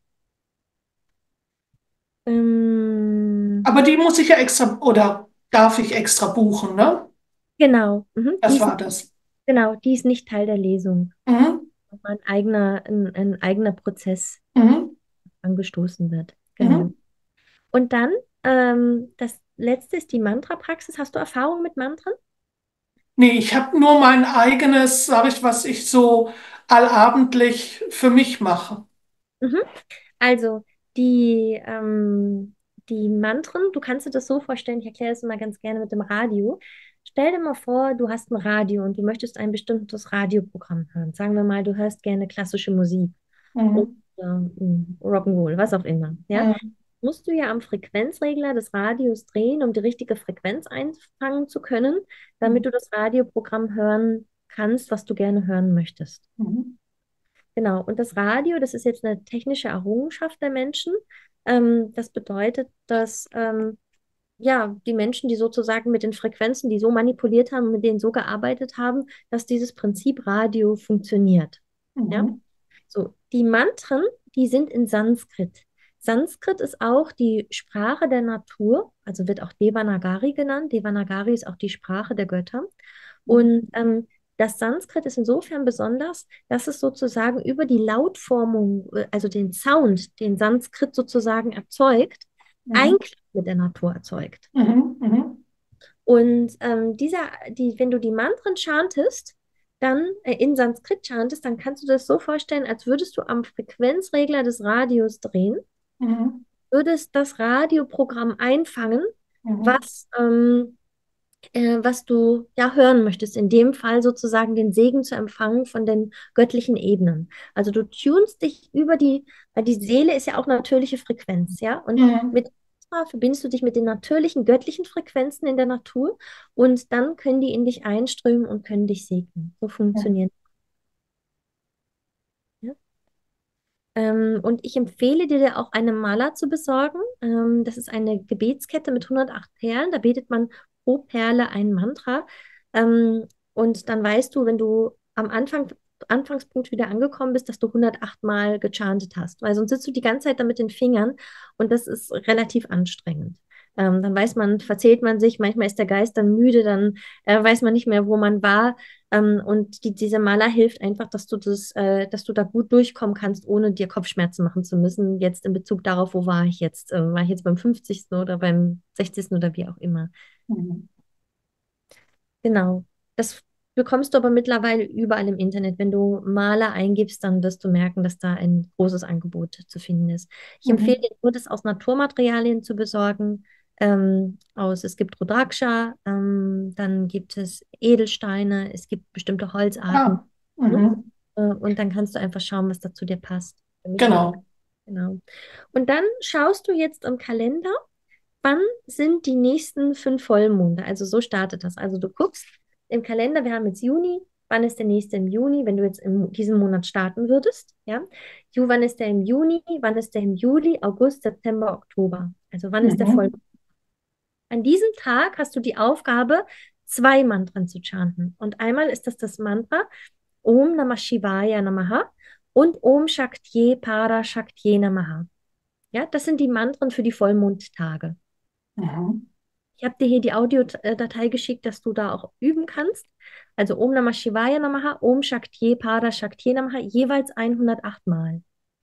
Ähm, Aber die muss ich ja extra oder darf ich extra buchen, ne? genau. Das war das. Genau, die ist nicht Teil der Lesung. Mhm. Ein eigener Prozess Mhm. angestoßen wird. Genau. Mhm. Und dann, das letzte ist die Mantra-Praxis. Hast du Erfahrung mit Mantren? Nee, ich habe nur mein eigenes, sage ich, was ich so allabendlich für mich mache. Mhm. Also, die Mantren, du kannst dir das so vorstellen, ich erkläre das immer ganz gerne mit dem Radio. Stell dir mal vor, du hast ein Radio und du möchtest ein bestimmtes Radioprogramm hören. Sagen wir mal, du hörst gerne klassische Musik oder Mhm. Rock'n'Roll, was auch immer. Ja? Mhm. Musst du ja am Frequenzregler des Radios drehen, um die richtige Frequenz einfangen zu können, damit du das Radioprogramm hören kannst, was du gerne hören möchtest. Mhm. Genau. Und das Radio, das ist jetzt eine technische Errungenschaft der Menschen. Das bedeutet, dass ja, die Menschen, die sozusagen mit den Frequenzen, die so manipuliert haben, mit denen so gearbeitet haben, dass dieses Prinzip Radio funktioniert. Ja? Mhm. So, die Mantren, die sind in Sanskrit. Sanskrit ist auch die Sprache der Natur, also wird auch Devanagari genannt. Devanagari ist auch die Sprache der Götter. Und das Sanskrit ist insofern besonders, dass es sozusagen über die Lautformung, also den Sound, den Sanskrit sozusagen erzeugt, Mhm. Einklang mit der Natur erzeugt. Mhm. Mhm. Und wenn du die Mantren chantest, dann in Sanskrit chantest, dann kannst du das so vorstellen, als würdest du am Frequenzregler des Radios drehen, Mhm. würdest das Radioprogramm einfangen, Mhm. was du ja hören möchtest. In dem Fall sozusagen den Segen zu empfangen von den göttlichen Ebenen. Also du tunst dich weil die Seele ist ja auch natürliche Frequenz, ja? Und Mhm. mit Tantra verbindest du dich mit den natürlichen göttlichen Frequenzen in der Natur und dann können die in dich einströmen und können dich segnen. So Mhm. funktioniert. Ja? Und ich empfehle dir auch eine Mala zu besorgen. Das ist eine Gebetskette mit 108 Perlen. Da betet man pro Perle ein Mantra. Und dann weißt du, wenn du Anfangspunkt wieder angekommen bist, dass du 108 Mal gechantet hast. Weil sonst sitzt du die ganze Zeit da mit den Fingern und das ist relativ anstrengend. Dann verzählt man sich, manchmal ist der Geist dann müde, dann weiß man nicht mehr, wo man war. Und diese Maler hilft einfach, dass du da gut durchkommen kannst, ohne dir Kopfschmerzen machen zu müssen. Jetzt in Bezug darauf, wo war ich jetzt? War ich jetzt beim 50. oder beim 60. oder wie auch immer? Mhm. Genau. Das bekommst du aber mittlerweile überall im Internet. Wenn du Maler eingibst, dann wirst du merken, dass da ein großes Angebot zu finden ist. Ich empfehle Mhm. dir nur, das aus Naturmaterialien zu besorgen. Es gibt Rudraksha, dann gibt es Edelsteine, es gibt bestimmte Holzarten. Ah. Ne? Mhm. Und dann kannst du einfach schauen, was da zu dir passt. Für mich war das Genau. genau. Und dann schaust du jetzt im Kalender. Wann sind die nächsten 5 Vollmonde? Also so startet das. Also du guckst im Kalender, wir haben jetzt Juni, wann ist der nächste im Juni, wenn du jetzt in diesem Monat starten würdest, ja? Wann ist der im Juni, wann ist der im Juli, August, September, Oktober? Also wann ist der Mhm. Vollmond? An diesem Tag hast du die Aufgabe, 2 Mantren zu chanten. Und einmal ist das Mantra Om Namah Shivaya Namaha und Om Shaktye Para Shaktye Namaha. Ja, das sind die Mantren für die Vollmondtage. Mhm. Ich habe dir hier die Audiodatei geschickt, dass du da auch üben kannst. Also Om Namah Shivaya Namaha, Om Shakti Pada Shakti Namaha, jeweils 108 Mal.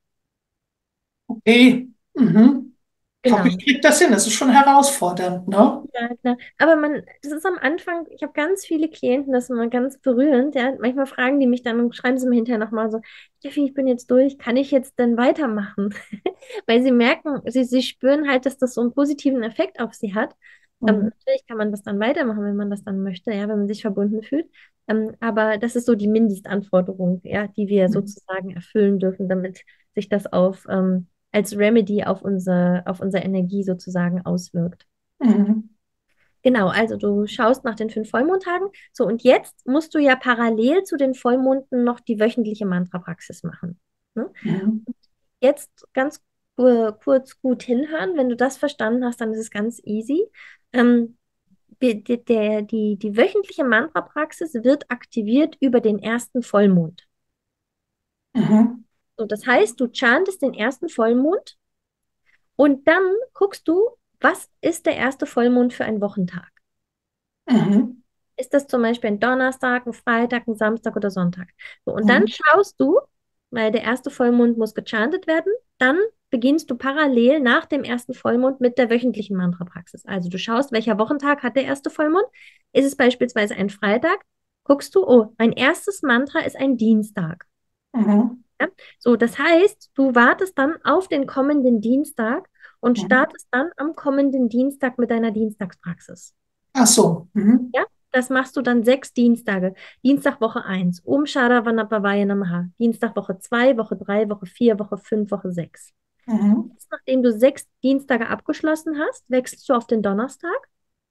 Okay. Mhm. Ich hoffe, Genau. ich kriege das hin. Das ist schon herausfordernd, ne? Ja, klar. Aber das ist am Anfang, ich habe ganz viele Klienten, das ist immer ganz berührend, ja. Manchmal fragen die mich dann und schreiben sie mir hinterher nochmal so, Steffi, ich bin jetzt durch, kann ich jetzt denn weitermachen? Weil sie merken, sie spüren halt, dass das so einen positiven Effekt auf sie hat. Mhm. Natürlich kann man das dann weitermachen, wenn man das dann möchte, ja, wenn man sich verbunden fühlt. Aber das ist so die Mindestanforderung, ja, die wir sozusagen erfüllen dürfen, damit sich das als Remedy auf unsere Energie sozusagen auswirkt. Mhm. Genau, also du schaust nach den 5 Vollmondtagen. So, und jetzt musst du ja parallel zu den Vollmonden noch die wöchentliche Mantra-Praxis machen. Ne? Mhm. Jetzt ganz kurz gut hinhören. Wenn du das verstanden hast, dann ist es ganz easy. Ähm, die wöchentliche Mantra-Praxis wird aktiviert über den ersten Vollmond. Mhm. So, das heißt, du chantest den ersten Vollmond und dann guckst du, was ist der erste Vollmond für ein Wochentag? Mhm. Ist das zum Beispiel ein Donnerstag, ein Freitag, ein Samstag oder Sonntag? So, und dann Mhm. schaust du, weil der erste Vollmond muss gechantet werden, dann beginnst du parallel nach dem ersten Vollmond mit der wöchentlichen Mantra-Praxis. Also du schaust, welcher Wochentag hat der erste Vollmond? Ist es beispielsweise ein Freitag? Guckst du, oh, mein erstes Mantra ist ein Dienstag. Mhm. Ja? So, das heißt, du wartest dann auf den kommenden Dienstag und Mhm. startest dann am kommenden Dienstag mit deiner Dienstagspraxis. Ach so. Mhm. Ja, das machst du dann 6 Dienstage. Dienstag Woche 1, Om Sharavanapavaya Namaha. Dienstag Woche 2, Woche 3, Woche 4, Woche 5, Woche 6. Mhm. Jetzt, nachdem du 6 Dienstage abgeschlossen hast, wechselst du auf den Donnerstag.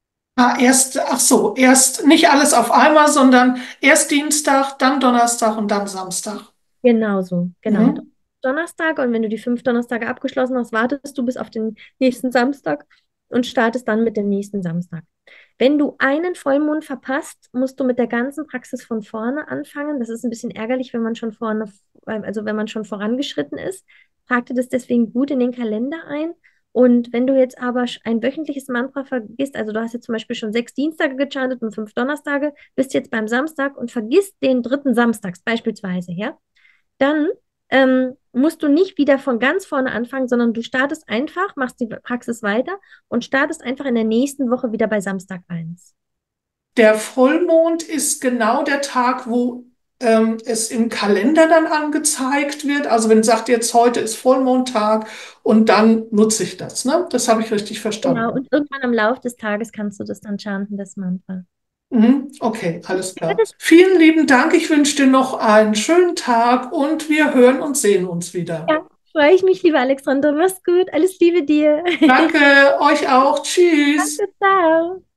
Erst nicht alles auf einmal, sondern erst Dienstag, dann Donnerstag und dann Samstag. Genauso, genau. Mhm. Donnerstag, und wenn du die 5 Donnerstage abgeschlossen hast, wartest du bis auf den nächsten Samstag und startest dann mit dem nächsten Samstag. Wenn du einen Vollmond verpasst, musst du mit der ganzen Praxis von vorne anfangen. Das ist ein bisschen ärgerlich, wenn man schon also wenn man schon vorangeschritten ist. Trag dir das deswegen gut in den Kalender ein. Und wenn du jetzt aber ein wöchentliches Mantra vergisst, also du hast jetzt zum Beispiel schon 6 Dienstage gechantet und 5 Donnerstage, bist jetzt beim Samstag und vergisst den dritten Samstags beispielsweise, ja, dann musst du nicht wieder von ganz vorne anfangen, sondern du startest einfach, machst die Praxis weiter und startest einfach in der nächsten Woche wieder bei Samstag 1. Der Vollmond ist genau der Tag, wo es im Kalender dann angezeigt wird. Also wenn sagt jetzt, heute ist Vollmondtag und dann nutze ich das, ne? Das habe ich richtig Genau, verstanden. und irgendwann am Laufe des Tages kannst du das dann chanten, das Mantra. Mhm. Okay, alles Ja, klar. Vielen lieben Dank. Ich wünsche dir noch einen schönen Tag und wir hören und sehen uns wieder. ja, freue ich mich, lieber Alexander. Mach's gut, alles Liebe dir. Danke euch auch. Tschüss. Ciao.